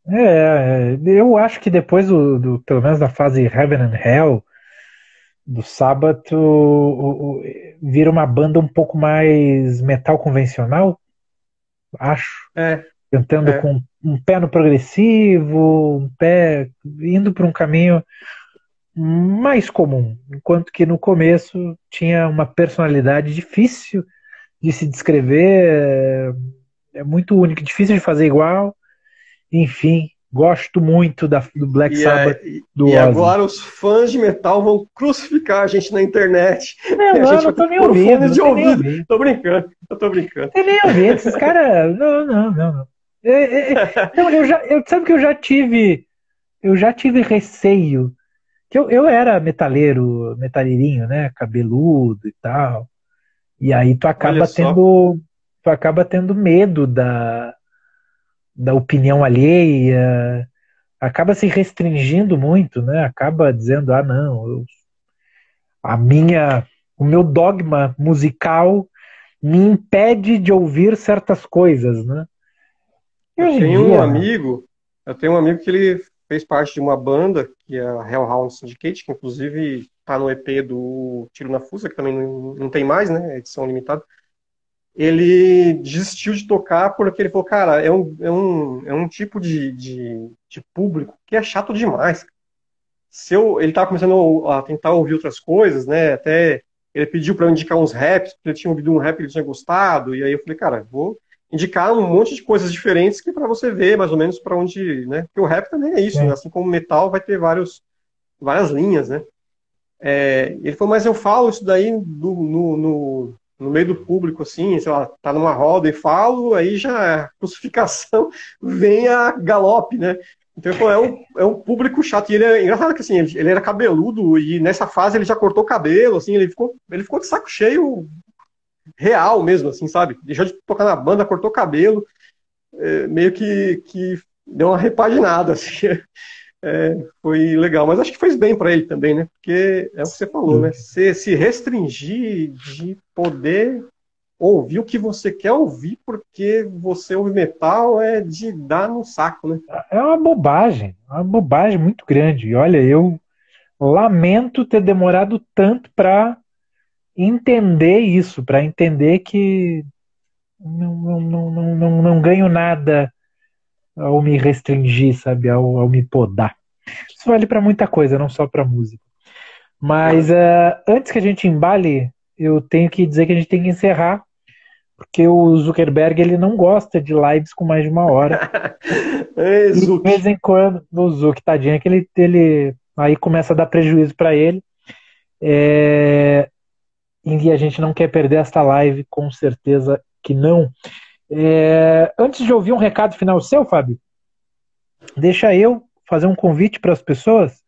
Eu acho que depois pelo menos da fase Heaven and Hell, do Sabbath, vira uma banda um pouco mais metal convencional, acho. É, Tentando é. com um pé no progressivo, um pé indo para um caminho mais comum, enquanto que no começo tinha uma personalidade difícil de se descrever, é muito único, difícil de fazer igual. Enfim, gosto muito do Black E, Sabbath, do e Ozzy. agora os fãs de metal vão crucificar a gente na internet. E Não, a não, eu gente não vai ter tô que nem pôr ouvindo, fone não de tem nem ouvido. ouvido. Tô brincando, eu tô brincando. Não tem nem ouvido, esses caras. Não, não, não, não. Então, sabe que eu já tive receio, que eu era metaleirinho, né, cabeludo e tal. E aí Olha só. tu acaba tendo medo da opinião alheia, acaba se restringindo muito, né? Acaba dizendo, ah, não, a minha, o meu dogma musical me impede de ouvir certas coisas, né? E Eu hoje em tenho um dia, amigo, eu tenho um amigo que ele fez parte de uma banda, que é a Hellhound Syndicate, que inclusive tá no EP do Tiro na Fuça, que também não tem mais, né? É edição limitada. Ele desistiu de tocar porque ele falou, cara, é um tipo de público que é chato demais. Ele estava começando a tentar ouvir outras coisas, né? Até ele pediu para eu indicar uns raps, porque ele tinha ouvido um rap que ele tinha gostado, e aí eu falei, cara, vou indicar um monte de coisas diferentes que para você ver mais ou menos para onde, né? Porque o rap também é isso, né? né? Assim como o metal vai ter várias linhas, né? Ele falou, mas eu falo isso daí no meio do público, assim, sei lá, tá numa roda e falo, aí já a crucificação vem a galope, né? Então ele falou, é um público chato. E ele é engraçado que assim, ele era cabeludo e nessa fase ele já cortou o cabelo, assim, ele ficou de saco cheio real mesmo, assim, sabe? Deixou de tocar na banda, cortou o cabelo, meio que deu uma repaginada, assim. Foi legal, mas acho que fez bem para ele também, né? Porque é o que você Sem falou, né? dúvida. Você se restringir de poder ouvir o que você quer ouvir, porque você ouve metal é de dar no saco, né? É uma bobagem muito grande. E olha, eu lamento ter demorado tanto para entender isso, para entender que não ganho nada ao me restringir, sabe, ao me podar. Isso vale para muita coisa, não só para música. Mas antes que a gente embale, eu tenho que dizer que a gente tem que encerrar, porque o Zuckerberg ele não gosta de lives com mais de uma hora. E de Zuc. vez em quando, o Zuck, tadinho, é que ele aí começa a dar prejuízo para ele. E a gente não quer perder esta live, com certeza que não. Antes de ouvir um recado final seu, Fábio, deixa eu fazer um convite para as pessoas.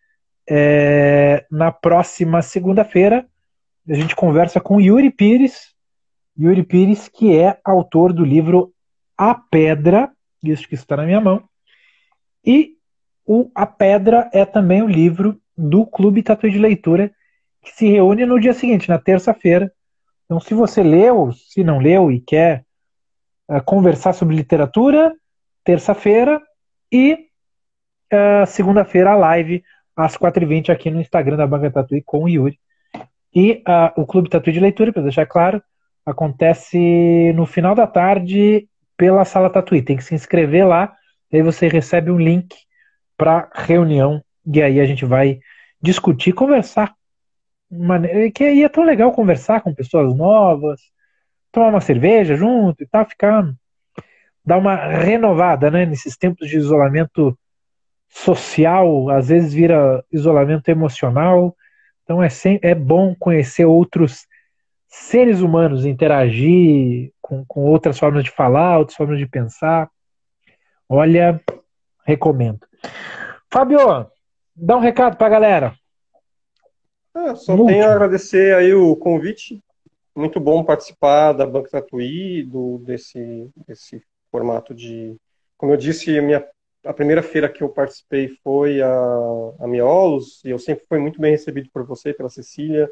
Na próxima segunda-feira, a gente conversa com Yuri Pires, que é autor do livro A Pedra, isso que está na minha mão, e A Pedra é também o livro do Clube Tatuí de Leitura, que se reúne no dia seguinte, na terça-feira. Então, se você leu, se não leu e quer conversar sobre literatura, terça-feira, e segunda-feira a live às 4h20 aqui no Instagram da Banca Tatuí com o Yuri. E o Clube Tatuí de Leitura, para deixar claro, Acontece no final da tarde pela Sala Tatuí. Tem que se inscrever lá, aí você recebe um link para reunião e aí a gente vai discutir, conversar. Que aí é tão legal conversar com pessoas novas, tomar uma cerveja junto e tal, ficar, dar uma renovada, né? Nesses tempos de isolamento social, às vezes vira isolamento emocional. Então é bom conhecer outros seres humanos, interagir com outras formas de falar, outras formas de pensar. Olha, recomendo. Fábio, dá um recado pra galera. Só Um tenho a último. agradecer aí o convite. Muito bom participar da Banca Tatuí, desse formato de... Como eu disse, a primeira feira que eu participei foi a Miolos, e eu sempre fui muito bem recebido por você, pela Cecília.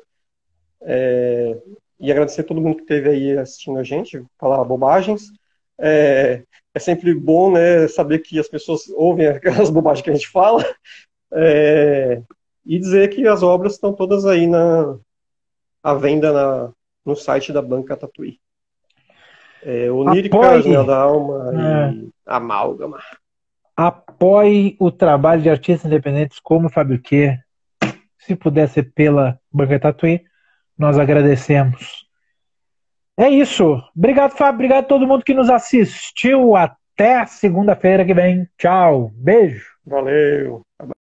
E agradecer a todo mundo que esteve aí assistindo a gente, falar bobagens. É sempre bom, né, saber que as pessoas ouvem aquelas bobagens que a gente fala. E dizer que as obras estão todas aí à venda no site da Banca Tatuí. Onírica, Janela Apoie, da Alma é, e Amálgama. apoie o trabalho de artistas independentes como o Fábio Q. Se puder ser pela Banca Tatuí, nós agradecemos. É isso. Obrigado, Fábio. Obrigado a todo mundo que nos assistiu. Até segunda-feira que vem. Tchau. Beijo. Valeu.